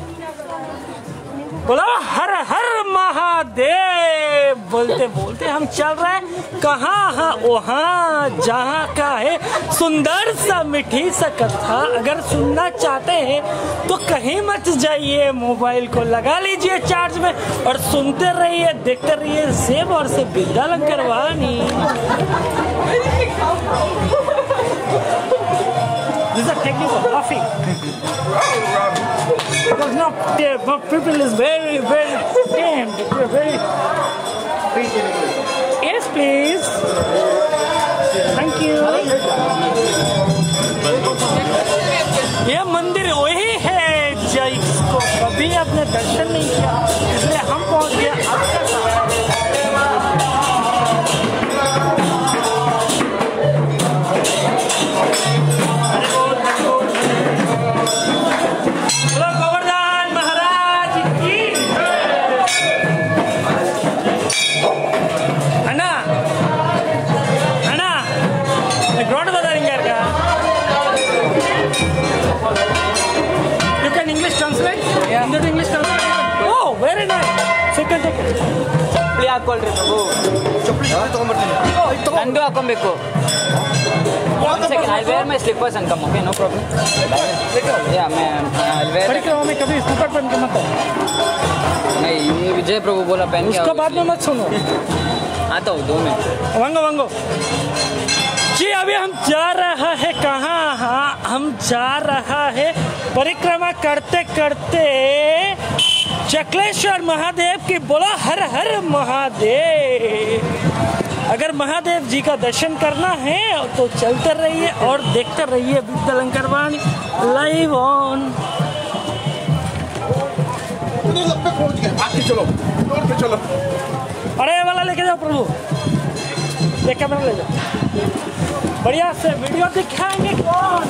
बोलो हर हर महादेव बोलते बोलते हम चल रहे हैं कहाँ? हाँ वहाँ जहाँ का है सुंदर सा मीठी सा कथा। अगर सुनना चाहते हैं तो कहीं मत जाइए, मोबाइल को लगा लीजिए चार्ज में और सुनते रहिए, देखते रहिए सेब और से विद्या लंकर वाणी। This is a technique of laughing. Because now the people is very, very tamed. They're very. Yes, please. Thank you. ये मंदिर वही है जिसको कभी आपने दर्शन नहीं किया, इसलिए हम पहुंच गए आपके साथ। ಚಪ್ಪಲಿ ಹಾಕೊಳ್ರಿ ಪ್ರಭು, ನಂದು ಹಾಕೊಬೇಕು. I wear my slippers and come, okay, no problem. Yeah, मैं I'll wear. परिक्रमा में कभी स्लीपर पहन के मत आओ। नहीं, ये विजय प्रभु बोला पहन के आओ। उसको बाद में मत सुनो। आता हूँ दो मिनट। वंगो वंगो जी अभी हम जा रहा है कहाँ? हाँ हम जा रहा है परिक्रमा करते करते चक्रेश्वर महादेव की। बोला हर हर महादेव। अगर महादेव जी का दर्शन करना है तो चलते रहिए और देखते रहिए विद्या लंकर वाणी लाइव ऑन। चलो चलो, अरे वाला लेके जाओ प्रभु, ये कैमरा ले जाओ, बढ़िया से वीडियो दिखाएंगे। कौन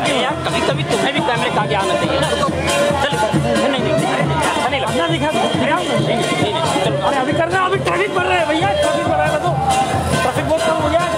थैंक यू यार कभी कभी तुम्हें भी कैमरे का आगे आना चाहिए ना। चल नहीं नहीं अच्छा नहीं लगता। दिखा चलो अरे अभी करना, अभी ट्रैफिक बढ़ रहा है भैया, ट्रैफिक बढ़ रहा है तो ट्रैफिक बहुत कम हो गया।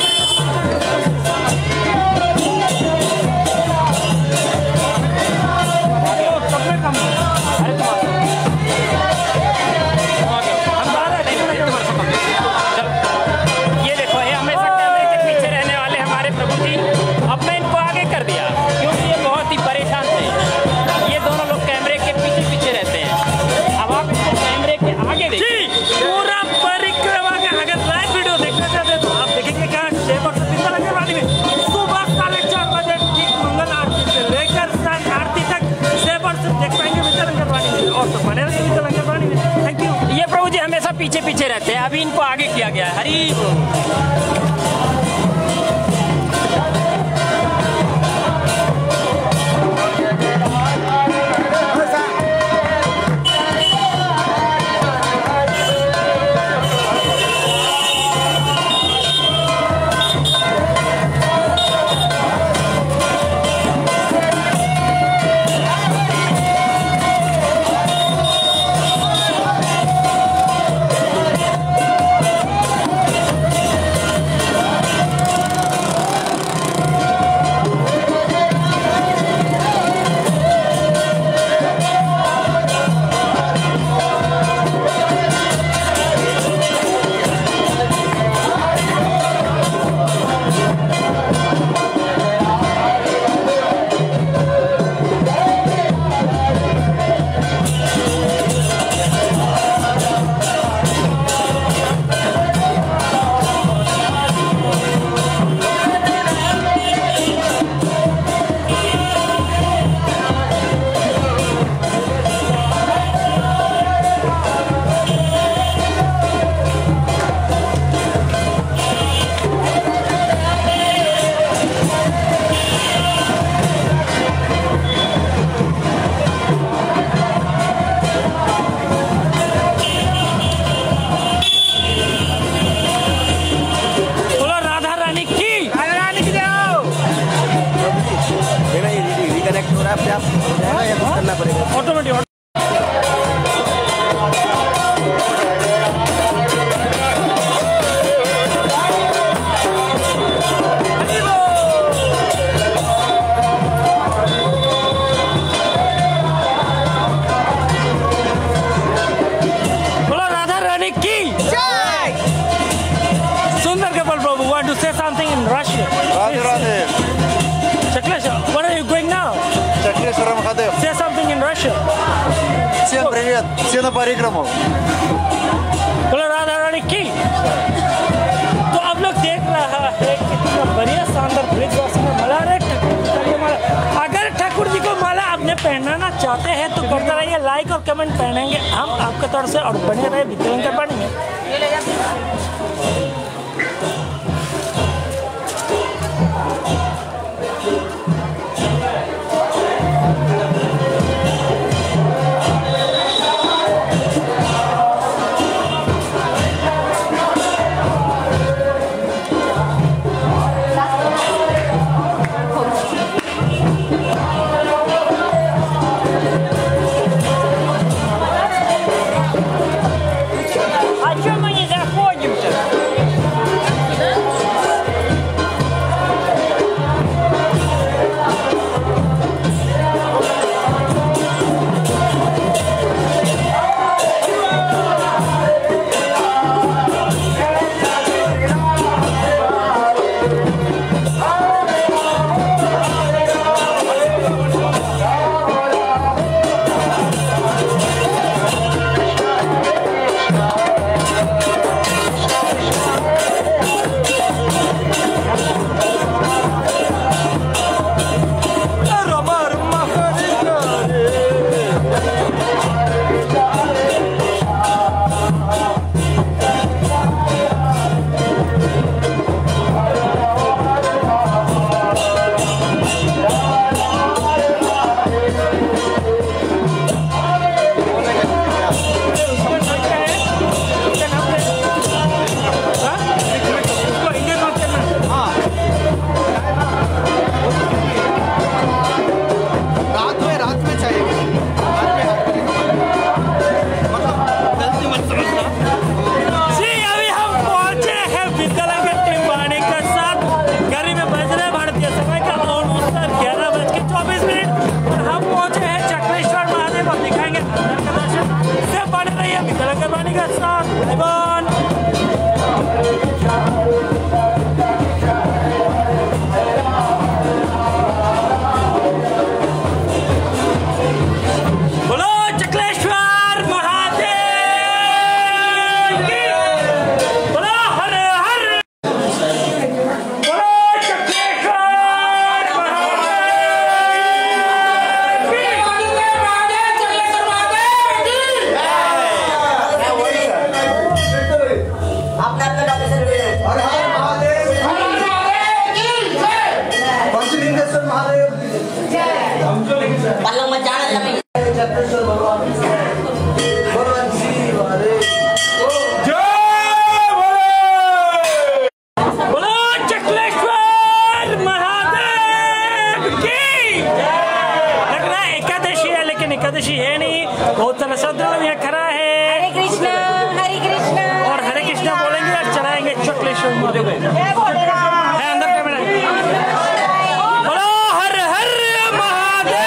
Thank you. ये प्रभु जी हमेशा पीछे पीछे रहते हैं, अभी इनको आगे किया गया है। हरी ऑटोमेटिक बोलो राधा रानी की जय। सुंदर कपल प्रभु want to say something in Russian. Radhe Radhe. Chaklesha, where are you going now? Chaklesha Mahadev. Say something in Russian. Всем привет. Все на парикраму. बोलो राधा रानी की। तो आप लोग देख रहा है कितना बढ़िया शानदार ब्रिज में माला। अगर ठाकुर जी को माला आपने पहनाना चाहते हैं तो करते रहिए लाइक और कमेंट, पहनेंगे हम आपके तरफ से और बने रहे वितरण कर पाएंगे। А чем мы не заходим-то? चक्रेश्वर महादेव की जय। पल्लव मत जाना जब चक्रेश्वर भगवान भगवान श्री महादेव एकादशी है नहीं, बहुत सारा श्रद्धालु यहाँ खड़ा है। हरे कृष्णा हरे कृष्णा और हरे कृष्णा बोलेंगे और चलाएंगे चक्लेश्वर महादेव है अंदर कैमरा। बोलो हर हर महादेव।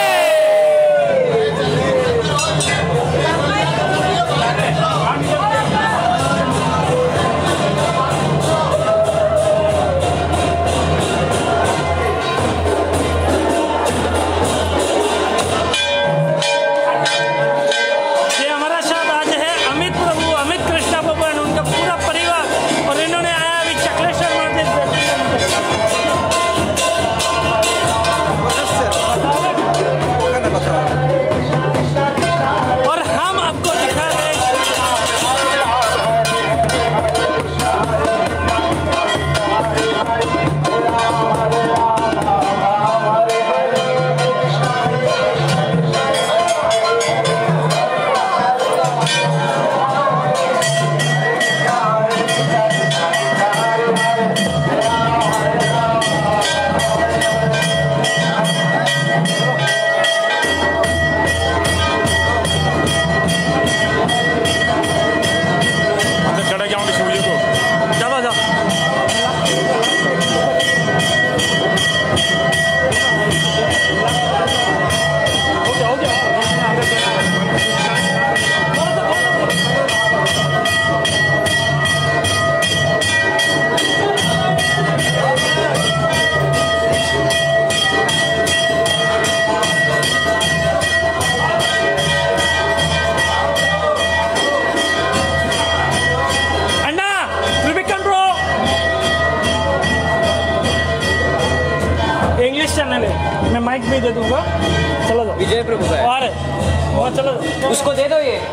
मैं माइक भी दे दूंगा, चलो दो। विजय प्रभु का है। और वो चलो दो। उसको दे दो ये।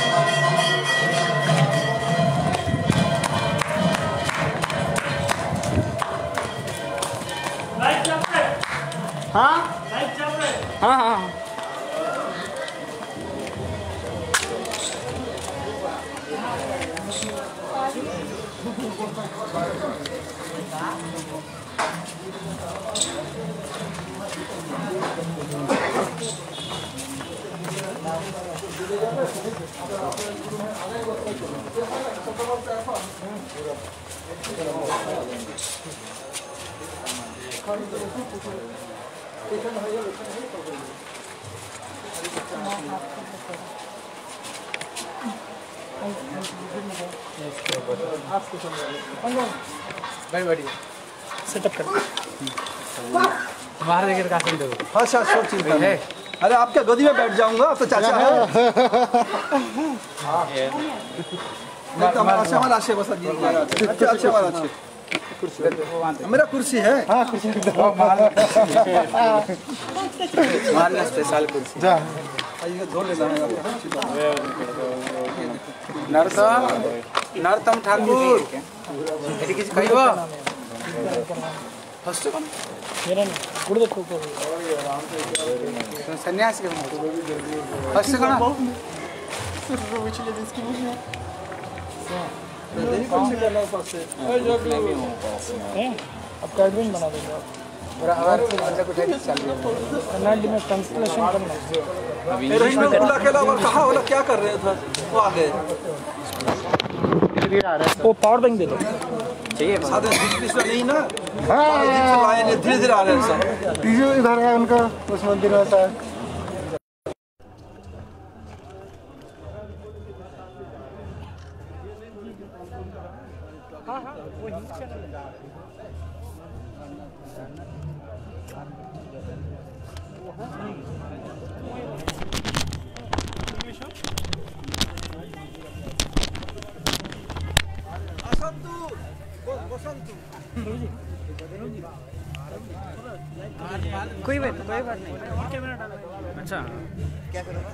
लाइट चल रहा है। हाँ लाइट चल रहा है। हाँ हाँ very बढ़िया सेटअप कर बाहर लेकर कासिम दो। हाँ अच्छा सब चिंता है। अरे आपके गोदी में बैठ जाऊंगा, आप तो चाचा है। नहीं तो हमारा हमारा अच्छे बस अच्छे अच्छे हमारा अच्छे मेरा कुर्सी है। हाँ कुर्सी मारना स्पेशल कुर्सी जा आइए धो लेना है। नरतम नरतम ठाकुर एटी किसी कहिबो फर्स्ट कौन मेरा गुड़ देखो को सन्यासी के फर्स्ट कौन अब कार्डविन बना देंगे आप। और हमारे बंदा को टाइप चल रही है कनाडी में कंसलेशन करना। अकेला अकेला और कहाँ वाला क्या कर रहे थे वो आ गए। वो पावर बैंक दे दो। चाहिए साधन पिछले नहीं ना। हाँ धीरे धीरे आ रहे हैं सब। पीछे इधर है उनका उस मंदिर में था। हाँ हाँ वो हिंदी चैनल है। कोई बात कोई बात नहीं। कैमरा डालो। अच्छा क्या करोगे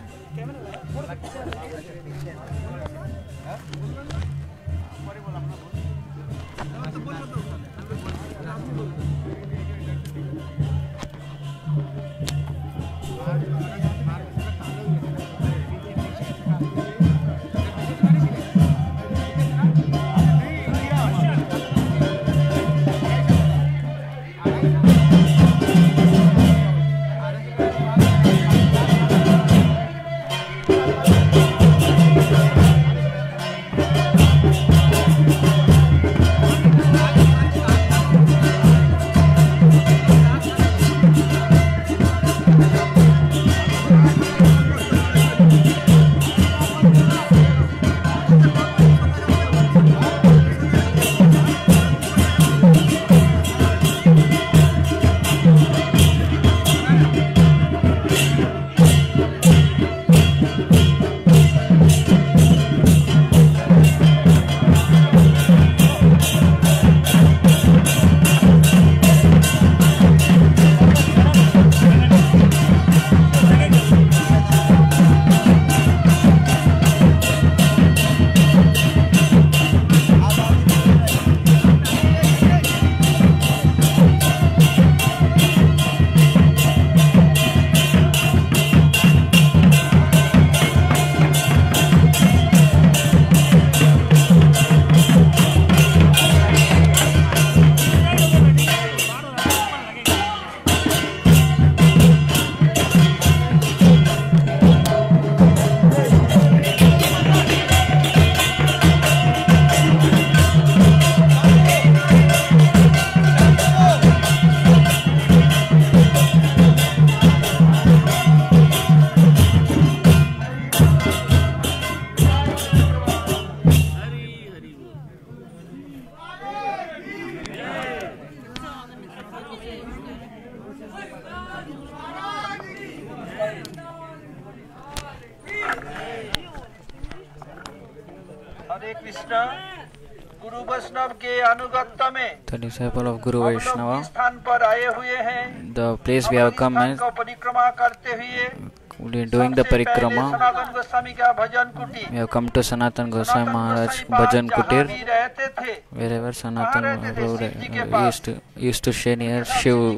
कृष्ण गुरु वैष्णव के अनुगत्य में the disciple of Guru हम लोग Vaishnava. इस स्थान पर आए हुए हैं। The place we have come is परिक्रमा करते हुए we are doing the parikrama. Sanatan Goswami का भजन कुटी We have come to Sanatan Goswami Maharaj Bhajan Kutir. Wherever Sanatan Maharaj used to, used to stay near Shiv,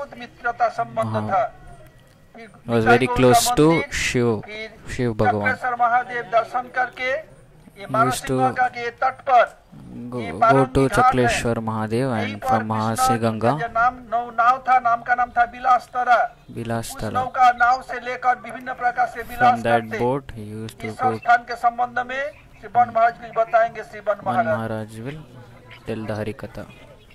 was very close to Shiv, Shiv Bhagavan. Mahadev दर्शन करके ये used to गंगा के तट पर go, go to Chakleshwar Mahadev and from Mahasi Ganga, नाम नौ नाव था, नाम का नाम था बिलासतरा। Bilastala. नौका नाव से लेकर विभिन्न प्रकार से From विलास that करते। boat, he used to इस go. स्थान के संबंध में श्री वन महाराज कुछ बताएंगे। श्री वन One महाराज Maharaj will tell the Harikatha.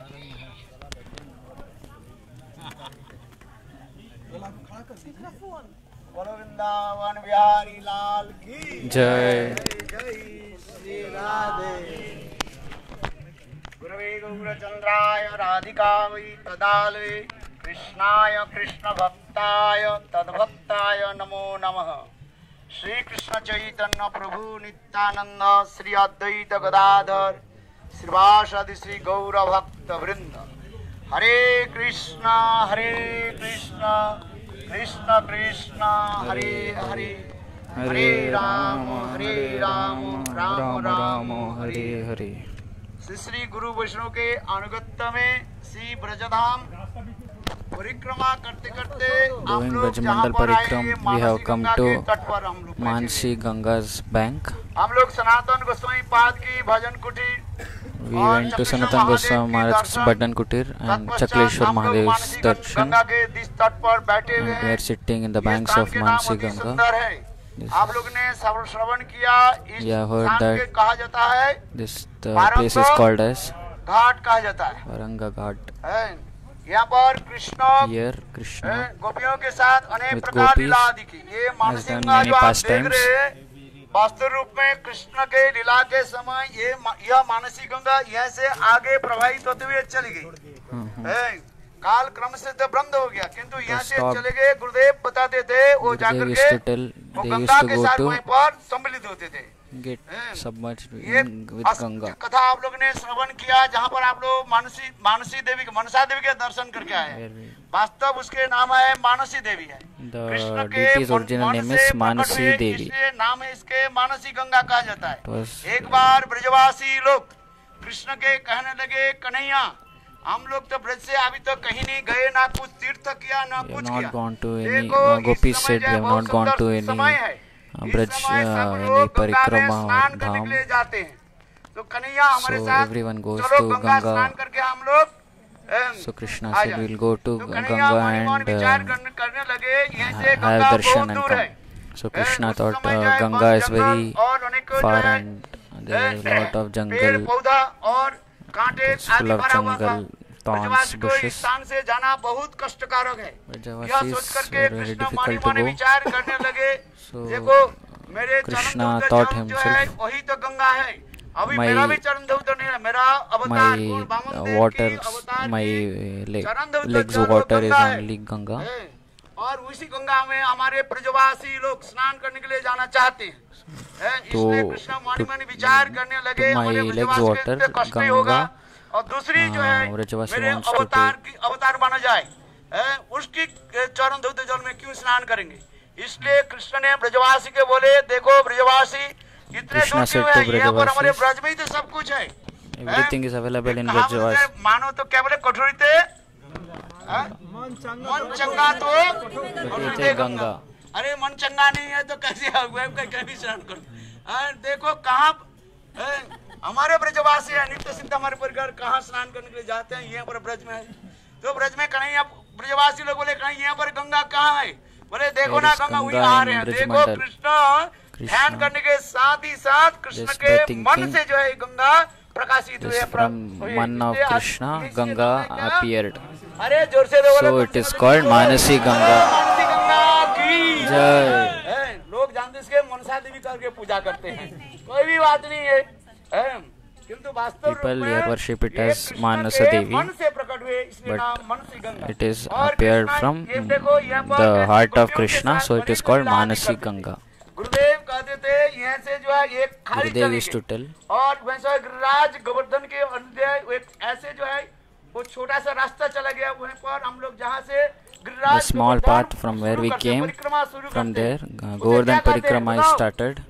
Vrindavan Bihari Lal की जय। श्री राधे। गुरवे गौरचंद्राय राधिकावै तदालवे कृष्णाय कृष्ण भक्ताय तद्भक्ताय नमो नमः। श्री कृष्ण चैतन्य प्रभु नित्यानंद श्री अद्वैत गदाधर श्रीवासादि श्री गौर भक्त वृंद। हरे कृष्णा हरे कृष्णा कृष्ण कृष्ण हरे हरे हरे राम हरे राम राम राम हरे हरे। श्री श्री गुरु वैष्णव के अनुगत्य में श्री ब्रजधाम परिक्रमा करते करते Doing Brajmandal Parikram, we have come to Mansi Ganga's bank. हम लोग सनातन गोस्वामी पाद की भजन कुटीर We went to Sanatan Goswami Maharaj's Bhajan Kutir and Chakleshwar Mahadev's darshan. And we are sitting in the banks of Mansi Ganga. आप लोग ने श्रवण किया इस We have heard स्थान के कहा जाता है that this the place is called as घाट कहा जाता है। Varanga Ghat. यहाँ पर कृष्ण Here Krishna गोपियों के साथ अनेक with प्रकार gopis लीला दिखी। ये has मानसिक done जो many आप देख pastimes. रहे हैं वास्तव रूप में कृष्ण के लीला के समय ये यह मानसी गंगा यहाँ से आगे प्रवाहित होते हुए चली गई। काल क्रम से तो बंद हो गया, किंतु यहाँ से चले गए। गुरुदेव बताते थे वो जाकर के वो गंगा के साथ वहीं पर सम्मिलित होते थे। get submerged ये in, with Ganga. कथा आप लोग ने श्रवण किया जहाँ पर आप लोग मानसी मानसी देवी के मनसा देवी के दर्शन करके आए। वास्तव उसके नाम है मानसी देवी है। The deity's original name is Manasi Devi. इसलिए नाम है इसके मानसी गंगा कहा जाता है। एक बार ब्रजवासी लोग कृष्ण के कहने लगे कन्हैया हम लोग तो ब्रज से अभी तो कहीं नहीं गए, ना कुछ तीर्थ किया ना कुछ किया। Not gone to any. Uh, Gopis said we have not gone to any uh, Braj, uh, any parikrama or dham. So everyone goes to Ganga. So Krishna said we will go to Ganga and uh, have darshan and come. So Krishna thought uh, Ganga is very far and there is a lot of jungle. It's full of jungle, thorns, bushes. Brajavasi is very difficult to go. So Krishna thought himself, my, my water, my leg, legs water is only Ganga. और उसी गंगा में हमारे ब्रजवासी लोग स्नान करने के लिए जाना चाहते हैं। इसलिए कृष्ण मणि मणि विचार करने लगे हमारे ब्रजवासी के कष्ट नहीं होगा और दूसरी जो है मेरे अवतार की अवतार बना जाए उसकी चरण धोते जल में क्यों स्नान करेंगे। इसलिए कृष्ण ने ब्रजवासी के बोले देखो ब्रजवासी इतने दूर क्यों है, यहाँ पर हमारे ब्रज में ही तो सब कुछ है। Everything is available in Brajavasi. मानो तो क्या बोले कठोरीते मन चंगा तो कठोरीते गंगा। अरे मन चंगा नहीं है तो कैसे कैसे स्नान करो। देखो कहाँ हमारे ब्रजवासी है नित्य सिद्ध हमारे परिवार कहाँ स्नान करने के लिए जाते हैं, यहाँ पर ब्रज में है। तो ब्रज में कहीं ब्रजवासी लोग बोले कहीं यहाँ पर गंगा कहाँ है, बोले देखो ना गंगा वही आ रहे हैं। देखो कृष्ण ध्यान करने के साथ ही साथ कृष्ण के मन से जो है गंगा प्रकाशित हुए। From मन of Krishna, Ganga appeared. अरे जोर से So it is called Manasi Ganga. Mansi Ganga की जय। लोग जानते इसके मनसा देवी करके पूजा करते हैं, कोई भी बात नहीं है, किंतु वास्तव People here worship it as Manasa Devi, but it is appeared from the heart of Krishna, so it is called Manasi Ganga. गुरुदेव कहते थे यहाँ से जो है एक खाली चली गई और वैसे गिरिराज गोवर्धन के अंदर एक ऐसे जो है वो छोटा सा रास्ता चला गया वहीं पर हम लोग जहाँ से A small path from where we came, from there, uh, Govardhan Parikrama is started.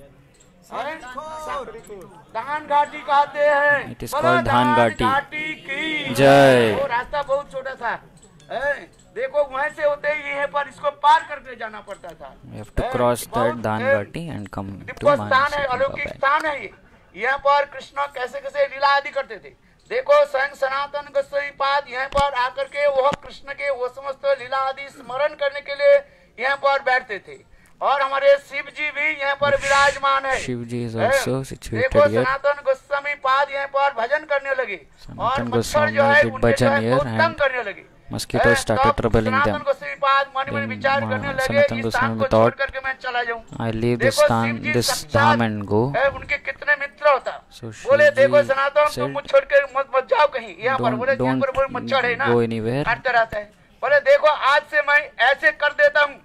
धान घाटी कहते हैं। It is called Dhan Ghati. Jai. वो रास्ता बहुत छोटा था। देखो वहीं से होते ही यहाँ पर इसको पार करके जाना पड़ता था। We have to cross that Dhan Ghati and come to स्थान है, Manasi अलौकिक Ganga. स्थान है ये। यहाँ पर कृष्ण कैसे कैसे लीला आदि करते थे। देखो स्वयं सनातन गोस्वामी पाद यहाँ पर आकर के वह कृष्ण के वो समस्त लीला आदि स्मरण करने के लिए यहाँ पर बैठते थे और हमारे शिव जी भी यहाँ पर विराजमान है। शिव जी is also situated देखो here. सनातन गोस्वामी पाद यहाँ पर भजन करने लगे और Sanatan मच्छर जो है Goswami did उनके जो bhajan है here बहुत तंग and करने लगे। mosquitoes started troubling them. Sanatan Goswami पाद मन में विचार करने Then लगे Sanatan इस स्थान Goswami को छोड़ thought, करके मैं चला जाऊँ। I leave this देखो dham, शिव जी this साक्षात dham and go. है, उनके कितने मित्र होता। So बोले Shiv देखो ji सनातन तुम said, मुझ छोड़ के मत मत जाओ कहीं यहाँ पर। बोले don't, यहाँ पर वो मच्छर है ना don't go anywhere. काटता रहता है। बोले देखो आज से मैं ऐसे कर देता हूँ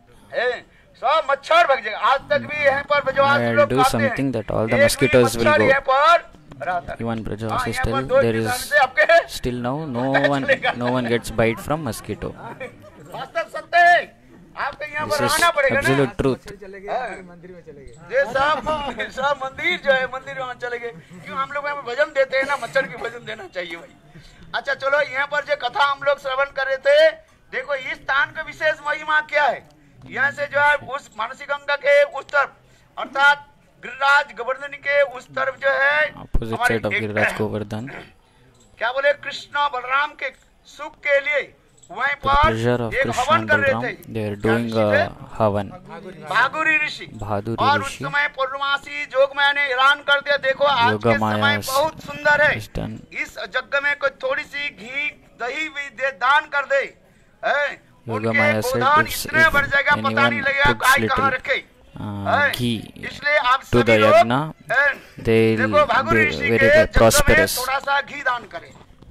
सब मच्छर भग जाएगा। आज तक भी यहाँ पर ब्रजवासी I'll लोग do खाते something हैं। that all the एक भी mosquitoes will मच्छर go. यहाँ पर रहता है। Even Brajavasi यहाँ still, पर दो there किसान is से आपके still now no one, no one gets bite from mosquito. वास्तव सत्य है। आपको यहाँ This पर is रहना पड़ेगा ना। absolute truth. मंदिर में चले गए। ये सब सब मंदिर जो है मंदिर में चले गए क्यों हम लोग यहाँ पे भजन देते हैं ना। मच्छर की भजन देना चाहिए भाई। अच्छा चलो यहाँ पर जो कथा हम लोग श्रवण कर रहे थे देखो इस स्थान का विशेष महिमा क्या है। यहाँ से जो है उस मानसी गंगा के उस तरफ अर्थात गिरिराज गोवर्धन के उस तरफ जो है Opposite side of Giriraj Govardhan. क्या बोले कृष्ण बलराम के सुख के लिए वहीं The पर pleasure of एक Krishna हवन and कर रहे Balram, थे। they are क्या doing ऋषि थे? a havan. Bhaguri Rishi Bhaduri और उस Rishi. समय पूर्णमासी जोगमाया ने ऐलान कर दिया देखो आज के Yogamaya समय is- बहुत सुंदर है। is done. इस यज्ञ में कोई थोड़ी सी घी दही भी दे दान कर दे। है? उनके Yogamaya said गोदान if, इतने बढ़ जाएगा if पता नहीं anyone लगेगा puts गाय कहाँ little रखे। uh, ghee इसलिए आप to सभी the लोग yagna, हैं, they'll देखो भागुरी be ऋषि very के यज्ञ में prosperous. थोड़ा सा घी दान करें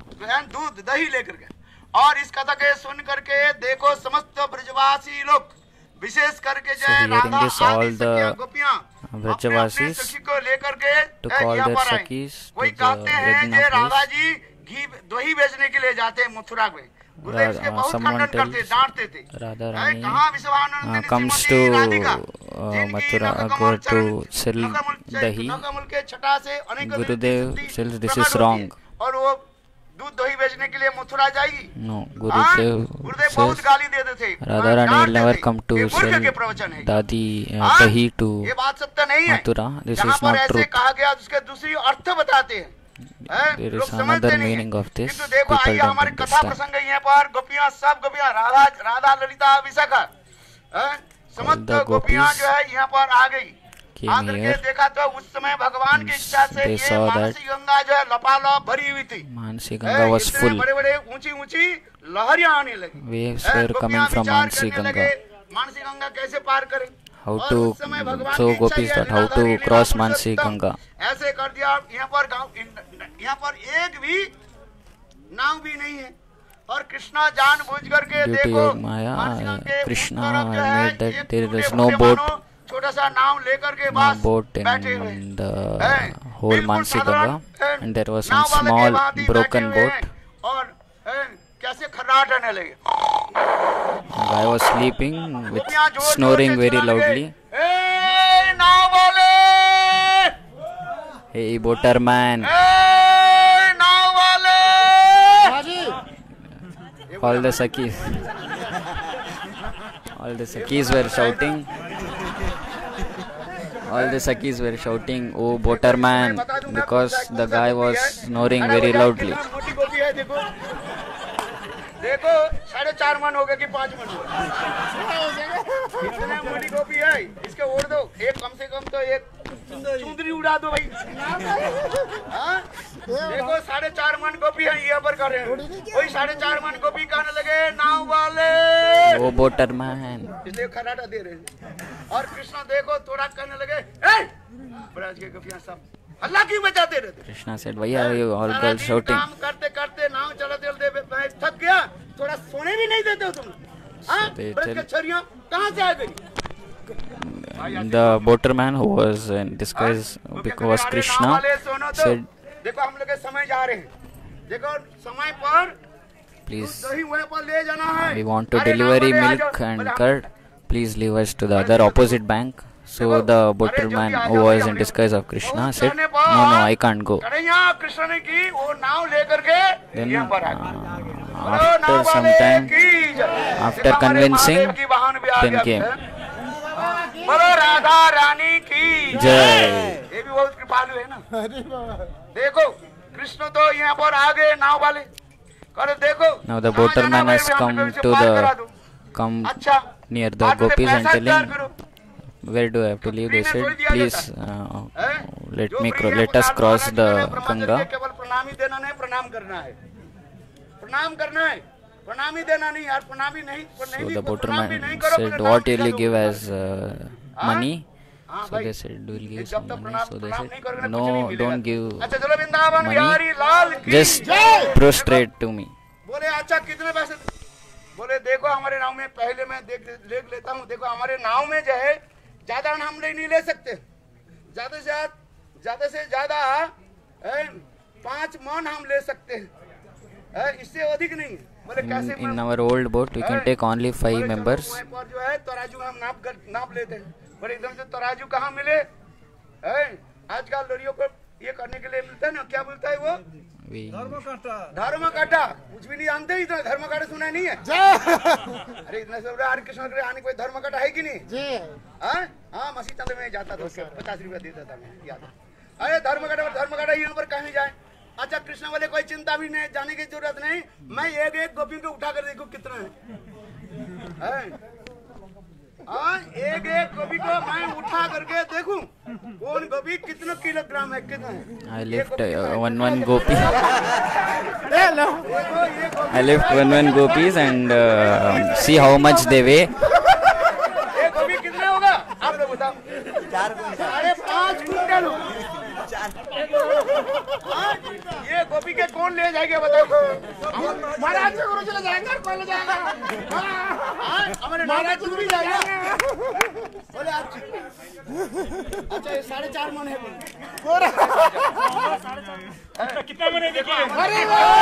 दूध दही लेकर के और इस कथा के सुन करके देखो समस्त ब्रजवासी लोग विशेष करके So जय hearing राधा this, all आदि सखियां the गोपियां अपने अपने Brajavasis सखी को लेकर के took ए, all यहाँ their पर आए। Sakhis वही to the कहते हैं yagna जे राधा place. जी घी दही बेचने के लिए जाते हैं मथुरा में। गुरुदेव इसके Radha- बहुत someone खंडन करते tells डांटते थे। Radha है, Rani कहाँ विश्वानंदिनी uh, comes Shrimati to Radhika, uh, जिनकी Mathura नखकमल go to चरण- sell नखकमल- dahi. नखकमल के छटा से अनेक विधि Gurudev सिद्धि says this प्रकट is होती wrong. है और वो दूध दही बेचने के लिए मथुरा जाएगी। No, हाँ, Gurudev गुरुदेव बहुत says गाली देते थे। Radha हाँ, Rani will डांटते never थे। come to ये मूर्ख sell के प्रवचन है। dadi, uh, हाँ, dahi to ये बात सत्य नहीं है। Mathura. This जहाँ is पर not ऐसे truth. कहा गया उसके दूसरी अर्थ बताते हैं। हैं? There लोग is समझते another नहीं हैं। meaning of this. किंतु देखो People आइए don't हमारे कथा understand. प्रसंग यहाँ पर गोपियां सब गोपियां राधा राधा ललिता विशाखा हैं? समस्त the गोपियां gopis जो है यहाँ पर आ गई। came आकर के here. देखा तो उस समय भगवान की इच्छा से They ये saw that मानसी गंगा जो है लपालप भरी हुई थी। Manasi Ganga was इतने full. बड़े बड़े ऊंची ऊंची लहरियां आने लगी। Waves हैं? were coming गोपियां from विचार Manasi करने Ganga. लगे, मानसी गंगा कैसे पार करें। How और to उस समय भगवान show की इच्छा gopis ये that how Leeladhari to Leela cross Manasi Purushottam Ganga. ऐसे कर दिया। यहाँ पर गाँव यहाँ पर एक भी नाव भी नहीं है और कृष्णा जानबूझ करके Due to देखो Maya, मानसी गंगा के उस Krishna तरफ जो है made that एक there टूटे is no फूटे boat, मानो छोटा सा नाव लेकर के no बस boat बैठे हुए in हैं। the whole बिल्कुल Manasi साधारण, Ganga, हैं, and there was now one वाले के small भांति बैठे broken हुए boat. हैं और हैं, कैसे खर्राट आने लगे। The guy was sleeping with गोपियां जोर जोर से snoring very चिल्लाने लगे, loudly. "ए, नाव वाले, Hey, boaterman! ए, नाव वाले, All the Sakhis, all the Sakhis were shouting. All the Sakhis were shouting, "Oh, boaterman!" because the guy was snoring very loudly. मोटी गोपी है देखो देखो साढ़े चार मन हो गए कि पाँच मन हो गए। इतने मोटी गोपी है इसके ओढ़ दो एक कम से कम तो एक चुंदरी उड़ा दो भाई। हाँ? देखो साढ़े चार मन गोपी है यहाँ पर कर रहे हैं वही साढ़े चार मन गोपी कहने लगे नाव वाले Oh, boaterman! इसलिए खराटा दे रहे हैं और कृष्ण देखो थोड़ा कहने लगे ए ब्रज के गोपियां सब हल्ला क्यों मचाते रहते। Krishna said, "Why are you all सारा girls दिन shouting?" काम करते करते नाव चलाते चलते मैं थक गया थोड़ा सोने भी नहीं देते हो तुम। हाँ? they ब्रज tell- के छरियां कहाँ से आ गई। the boaterman who was in disguise because Krishna said, देखो हम लोग के समय जा रहे हैं, देखो समय पर please, दही वहाँ पर ले जाना है, we want to deliver milk and curd, please leave us to the other opposite bank. So the boaterman who was in disguise of Krishna said, no, no, I can't go. Then uh, after some time, after convincing, then came. Jai. ये भी बहुत कृपालु है ना। देखो कृष्ण तो यहाँ पर आ गए नाव वाले, करो देखो। Now the boaterman has come to the come near the gopis and telling, where do I have to leave? They said, please uh, let me let us cross the Ganga. केवल प्रणामी देना नहीं, प्रणाम करना है, प्रणाम करना है, प्रणामी देना नहीं यार, प्रणामी नहीं। So the boaterman said, what will you give as uh, money? So they said, we'll give some money. So they said, no, don't give money, just prostrate to me. बोले अच्छा कितने पैसे? बोले देखो हमारे नाव में, पहले मैं देख देख लेता हूँ, देखो हमारे नाव में जो है ज्यादा हम ले नहीं ले सकते, ज्यादा से ज्यादा से ज्यादा पांच मन हम ले सकते हैं, इससे अधिक नहीं। बोले कैसे? In our old boat we can take only five members. जो है तराजू हम नाप कर नाप लेते हैं, पर एकदम से तराजू कहाँ मिले? आजकल लड़ियों को ये करने के लिए मिलता है ना, क्या बोलता है वो? धर्म काटा। धर्म काटा कुछ भी नहीं जानते, इतना धर्म काटा सुना नहीं है? अरे इतना सब हरे कृष्ण के आने कोई धर्म काटा है कि नहीं? हाँ मसीह चंद में जाता था, उसके पचास रुपया देता था मैं, याद है। अरे धर्म काटा धर्म काटा यहाँ पर कहीं जाए। अच्छा कृष्ण वाले कोई चिंता भी नहीं, जाने की जरूरत नहीं, मैं एक एक गोपी को उठा कर देखो कितना है, हाँ एक एक गोपी को मैं उठा करके देखूं कौन गोपी कितना किलोग्राम है, कितना है। I lift uh, one one gopi. I lift one one gopis and uh, see how much they weigh. एक गोपी कितना होगा आप लोग बताओ? साढ़े पाँच कुंटल। ये गोपी के कौन ले जाएंगे बताओ? महाराज जी गुरु जी ले जाएंगे, कौन ले जाएगा? हमारे महाराज जी भी जाएंगे। बोले आप अच्छा ये साढ़े चार मन है। कितना मन है देखिए? अरे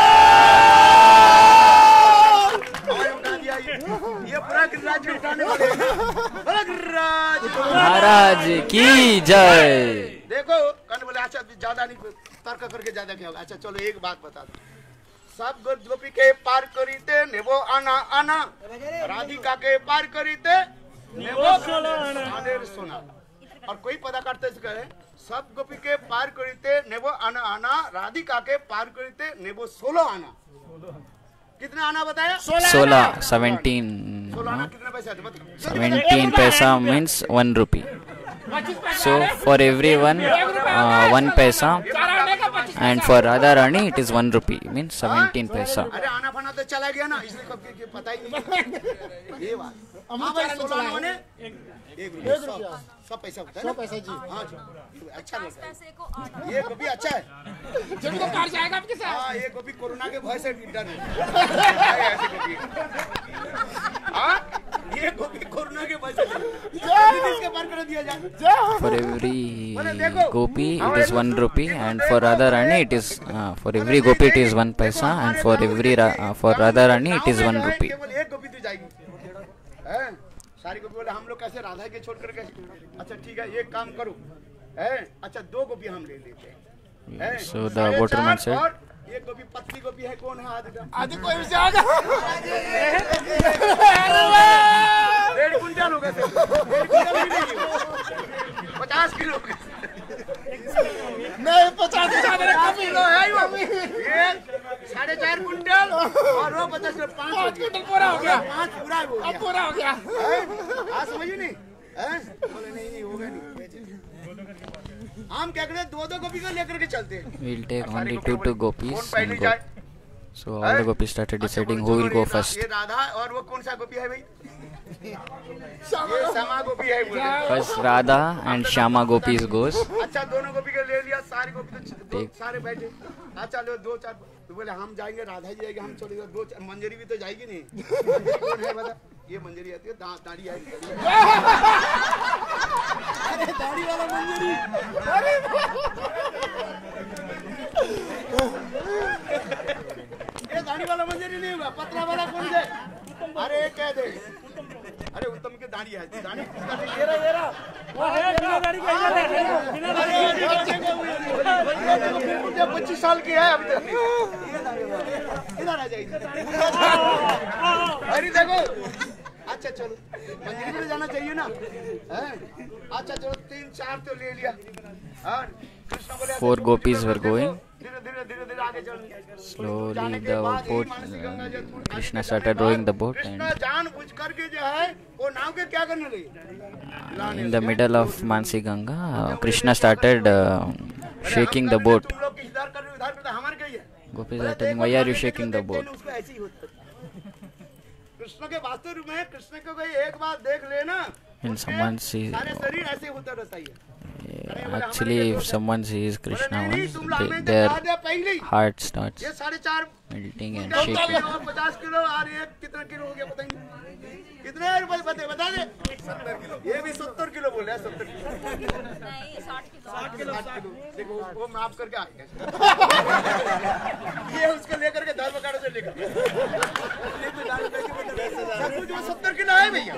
ये पूरा गिरिराज उठाने वाले हैं। गिरिराज महाराज की जय। देखो कहने बोले अच्छा ज्यादा नहीं तर्क करके ज्यादा क्या होगा। अच्छा चलो एक बात बता दो, सब गोपी के पार करीते नेबो आना आना, राधिका के पार करीते नेबो सोना। और कोई पता करते है सब गोपी के पार करीते नेबो आना आना, राधिका के पार करीते नेबो सोलह आना। कितना आना बताया? सोलह सेवनटीन। कितने पैसे आते बताओ? सेवनटीन पैसा means one rupee. So for everyone uh, one paisa, and for Radharani it is one rupee, means seventeen paisa. अरे आना फना तो चला गया ना, इसलिए कब पता ही नहीं। ये बात हाँ भाई सोलह आना माने एक रुपया सब पैसा होता है ना? पैसा जी हाँ जी अच्छा लगता है। ये गोपी अच्छा है, जिनको पार जाएगा आपके साथ। हाँ ये गोपी कोरोना के भय से डर है ऐसे गोपी। हाँ ये गोपी कोरोना के भय से इसके पार कर दिया जाए। For every gopi it is one rupee, and for Radharani it is uh, for every gopi it is one paisa, and for every uh, for Radharani it is one rupee. केवल एक गोपी तो जाएगी, सारी गोपी बोले हम लोग कैसे राधा के छोड़ कर कैसे? अच्छा ठीक है एक काम करो, अच्छा दो गोपी हम ले लेते हैं। So the waterman said, एक गोपी पतली गोपी है, कौन है? आदि आदि कोई से आगा डेढ़ कुंटल हो गए, पचास किलो नहीं पचास किलो है ये साढ़े चार कुंटल और वो पचास पाँच कुंटल पूरा हो गया, पाँच पूरा हो गया, पूरा हो गया। हाँ समझिए नहीं? बोले नहीं नहीं होगा नहीं। हम क्या करें दो दो गोपी को लेकर के चलते हैं। we'll take only two two gopis and go. So all the gopis started deciding who will go first. ये राधा और वो कौन सा गोपी है भाई? ये श्यामा गोपी है बोले। First Radha and Shyama gopis goes. अच्छा दोनों गोपी को ले लिया, सारे गोपी तो सारे बैठे। अच्छा लो दो चार तो बोले हम जाएंगे, राधा जी जाएगी, हम चलेंगे दो चार। मंजरी भी तो जाएगी नहीं, कौन है बता? ये मंजरी आती है, दाढ़ी आएगी। अरे दाढ़ी वाला मंजरी, अरे ये दाढ़ी वाला मंजरी नहीं हुआ, पतला वाला कौन है? अरे कह दे, अरे उत्तम की दाढ़ी है, दाढ़ी ये रहा ये रहा, वो है बिना दाढ़ी का, बिना दाढ़ी का पच्चीस साल की है अभी तक। इधर आ जाइए, अरे देखो, अच्छा चलो मंदिर में जाना चाहिए ना, अच्छा चलो तीन चार तो ले लिया। Four gopis were going. धीरे धीरे धीरे धीरे आगे चल। Slowly the boat, uh, Krishna started rowing the boat, and जानबूझ करके जो है वो नाव के क्या करने लगे? in the middle of Mansi Ganga, uh, Krishna started uh, shaking the boat. तुम लोग इधर कर रहे हो, इधर पे हमारे कहीं है। Gopis are telling, why are you shaking the boat? Krishna के वास्तव में कृष्ण को कोई एक बात देख लेना, And someone sees, सारे शरीर ऐसे होता रहता है। actually if someone sees Krishna once, they, their heart starts ये साढ़े चार melting and shaking. पचास किलो और ये कितना किलो हो गया बताइए? कितने रुपए बता बता दे? ये भी सत्तर किलो बोल रहा है, सत्तर किलो नहीं, साठ किलो, साठ किलो, देखो वो माफ करके आ गया। ये उसको लेकर के दाल बकाड़े से लेकर सब कुछ वो सत्तर किलो है भैया।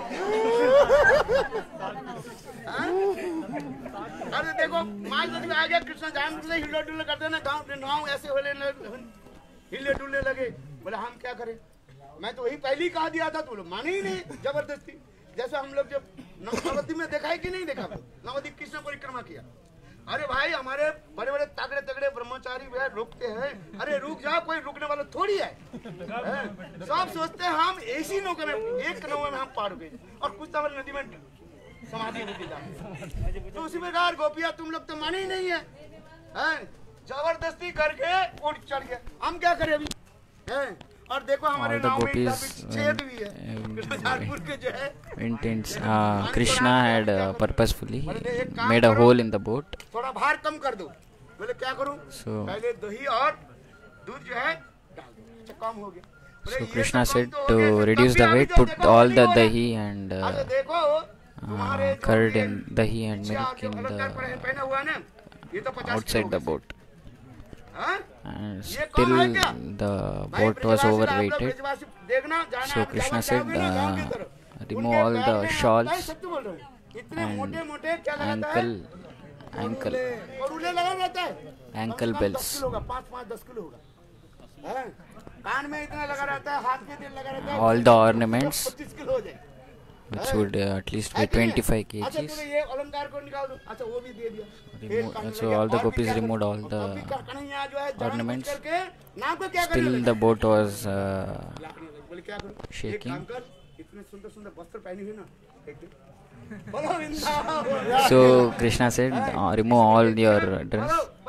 अरे देखो माल नदी में आ गया, कृष्ण जान से हिलो डुले करते ना, गाँव नाव ऐसे होने हिले डुलने लगे। बोले हम क्या करें, मैं तो वही पहले ही कहा दिया था, तुम लोग माने ही नहीं, जबरदस्ती। जैसे हम लोग जब नवद्वीप में देखा है कि नहीं देखा, नवद्वीप कृष्ण परिक्रमा किया। अरे भाई हमारे बड़े बड़े तगड़े तगड़े ब्रह्मचारी वे रुकते हैं, अरे रुक जाओ, कोई रुकने वाला थोड़ी है। सब सोचते हैं हम ऐसी नौका में, एक नौका में हम पार हो गए, और कुछ वाली नदी में समाधि होती जाती। तो उसी प्रकार गोपिया तुम लोग तो माने ही नहीं है, जबरदस्ती करके उठ चढ़ गया। हम क्या करें अभी, और देखो हमारे नाव में छेद भी है, कृष्णपुर के जो है intense. Uh, Krishna had uh, purposefully made a hole in the boat. थोड़ा भार कम कर दो। बोले क्या करूं? So, पहले दही और दूध जो है डाल दो, अच्छा कम हो गया। So Krishna said to reduce the weight, put all the dahi and uh, uh, curd and dahi and milk in the outside the boat. And still the boat was overweighted. So Krishna said, uh, remove all the shawls and ankle ankle ankle bells, all the ornaments which would uh, at least be twenty-five kgs. Remove, so all the gopis removed all the ornaments. Still the boat was uh, shaking. So Krishna said, uh, remove all your dress.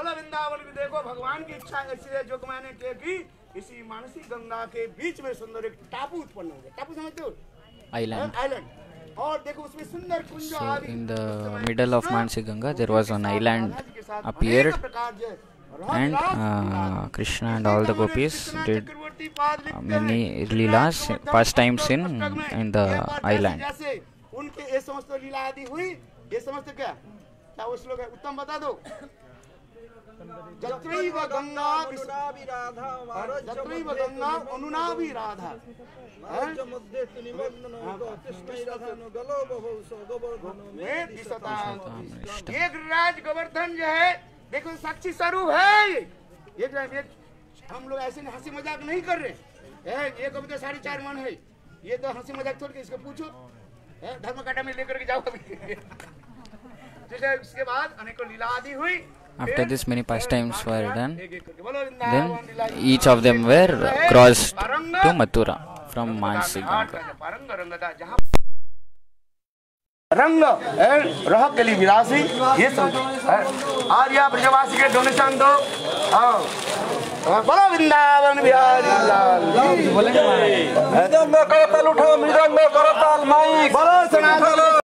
इसी मानसी गंगा के बीच में सुंदर एक टापू उत्पन्न हो गया। टापू समझते हो? Island. Island. और देखो उसमें सुंदर कुंज So in the middle of Mansi Ganga there was an island appeared, and uh, Krishna and all the gopis did uh, many leelas, pastimes in in the island. उनके ये समस्त लीला आदि हुई, ये समस्त क्या क्या वो श्लोक है, उत्तम बता दो। जत्रैव गंगा जत्रैव गंगा अनुनाभि राधा, एक राज गोवर्धन जो है देखो साक्षी स्वरूप है। ये हम लोग ऐसे हंसी मजाक नहीं कर रहे, ये कभी तो साढ़े चार मन है, ये तो हंसी मजाक छोड़ के इसको पूछो, धर्म काटा में लेकर के जाओ कभी। इसके बाद अनेकों लीला आदि हुई। After this, many pastimes were done. Then each of them were crossed to Mathura from Mansi Ganga. रंग रह के लिए विलासी, ये सब आर्या ब्रजवासी के डोनेशन दो। हाँ बोलो वृंदावन बिहारी लाल की। मृदंग करताल उठाओ, मृदंग करताल माइक। बोलो सनातन।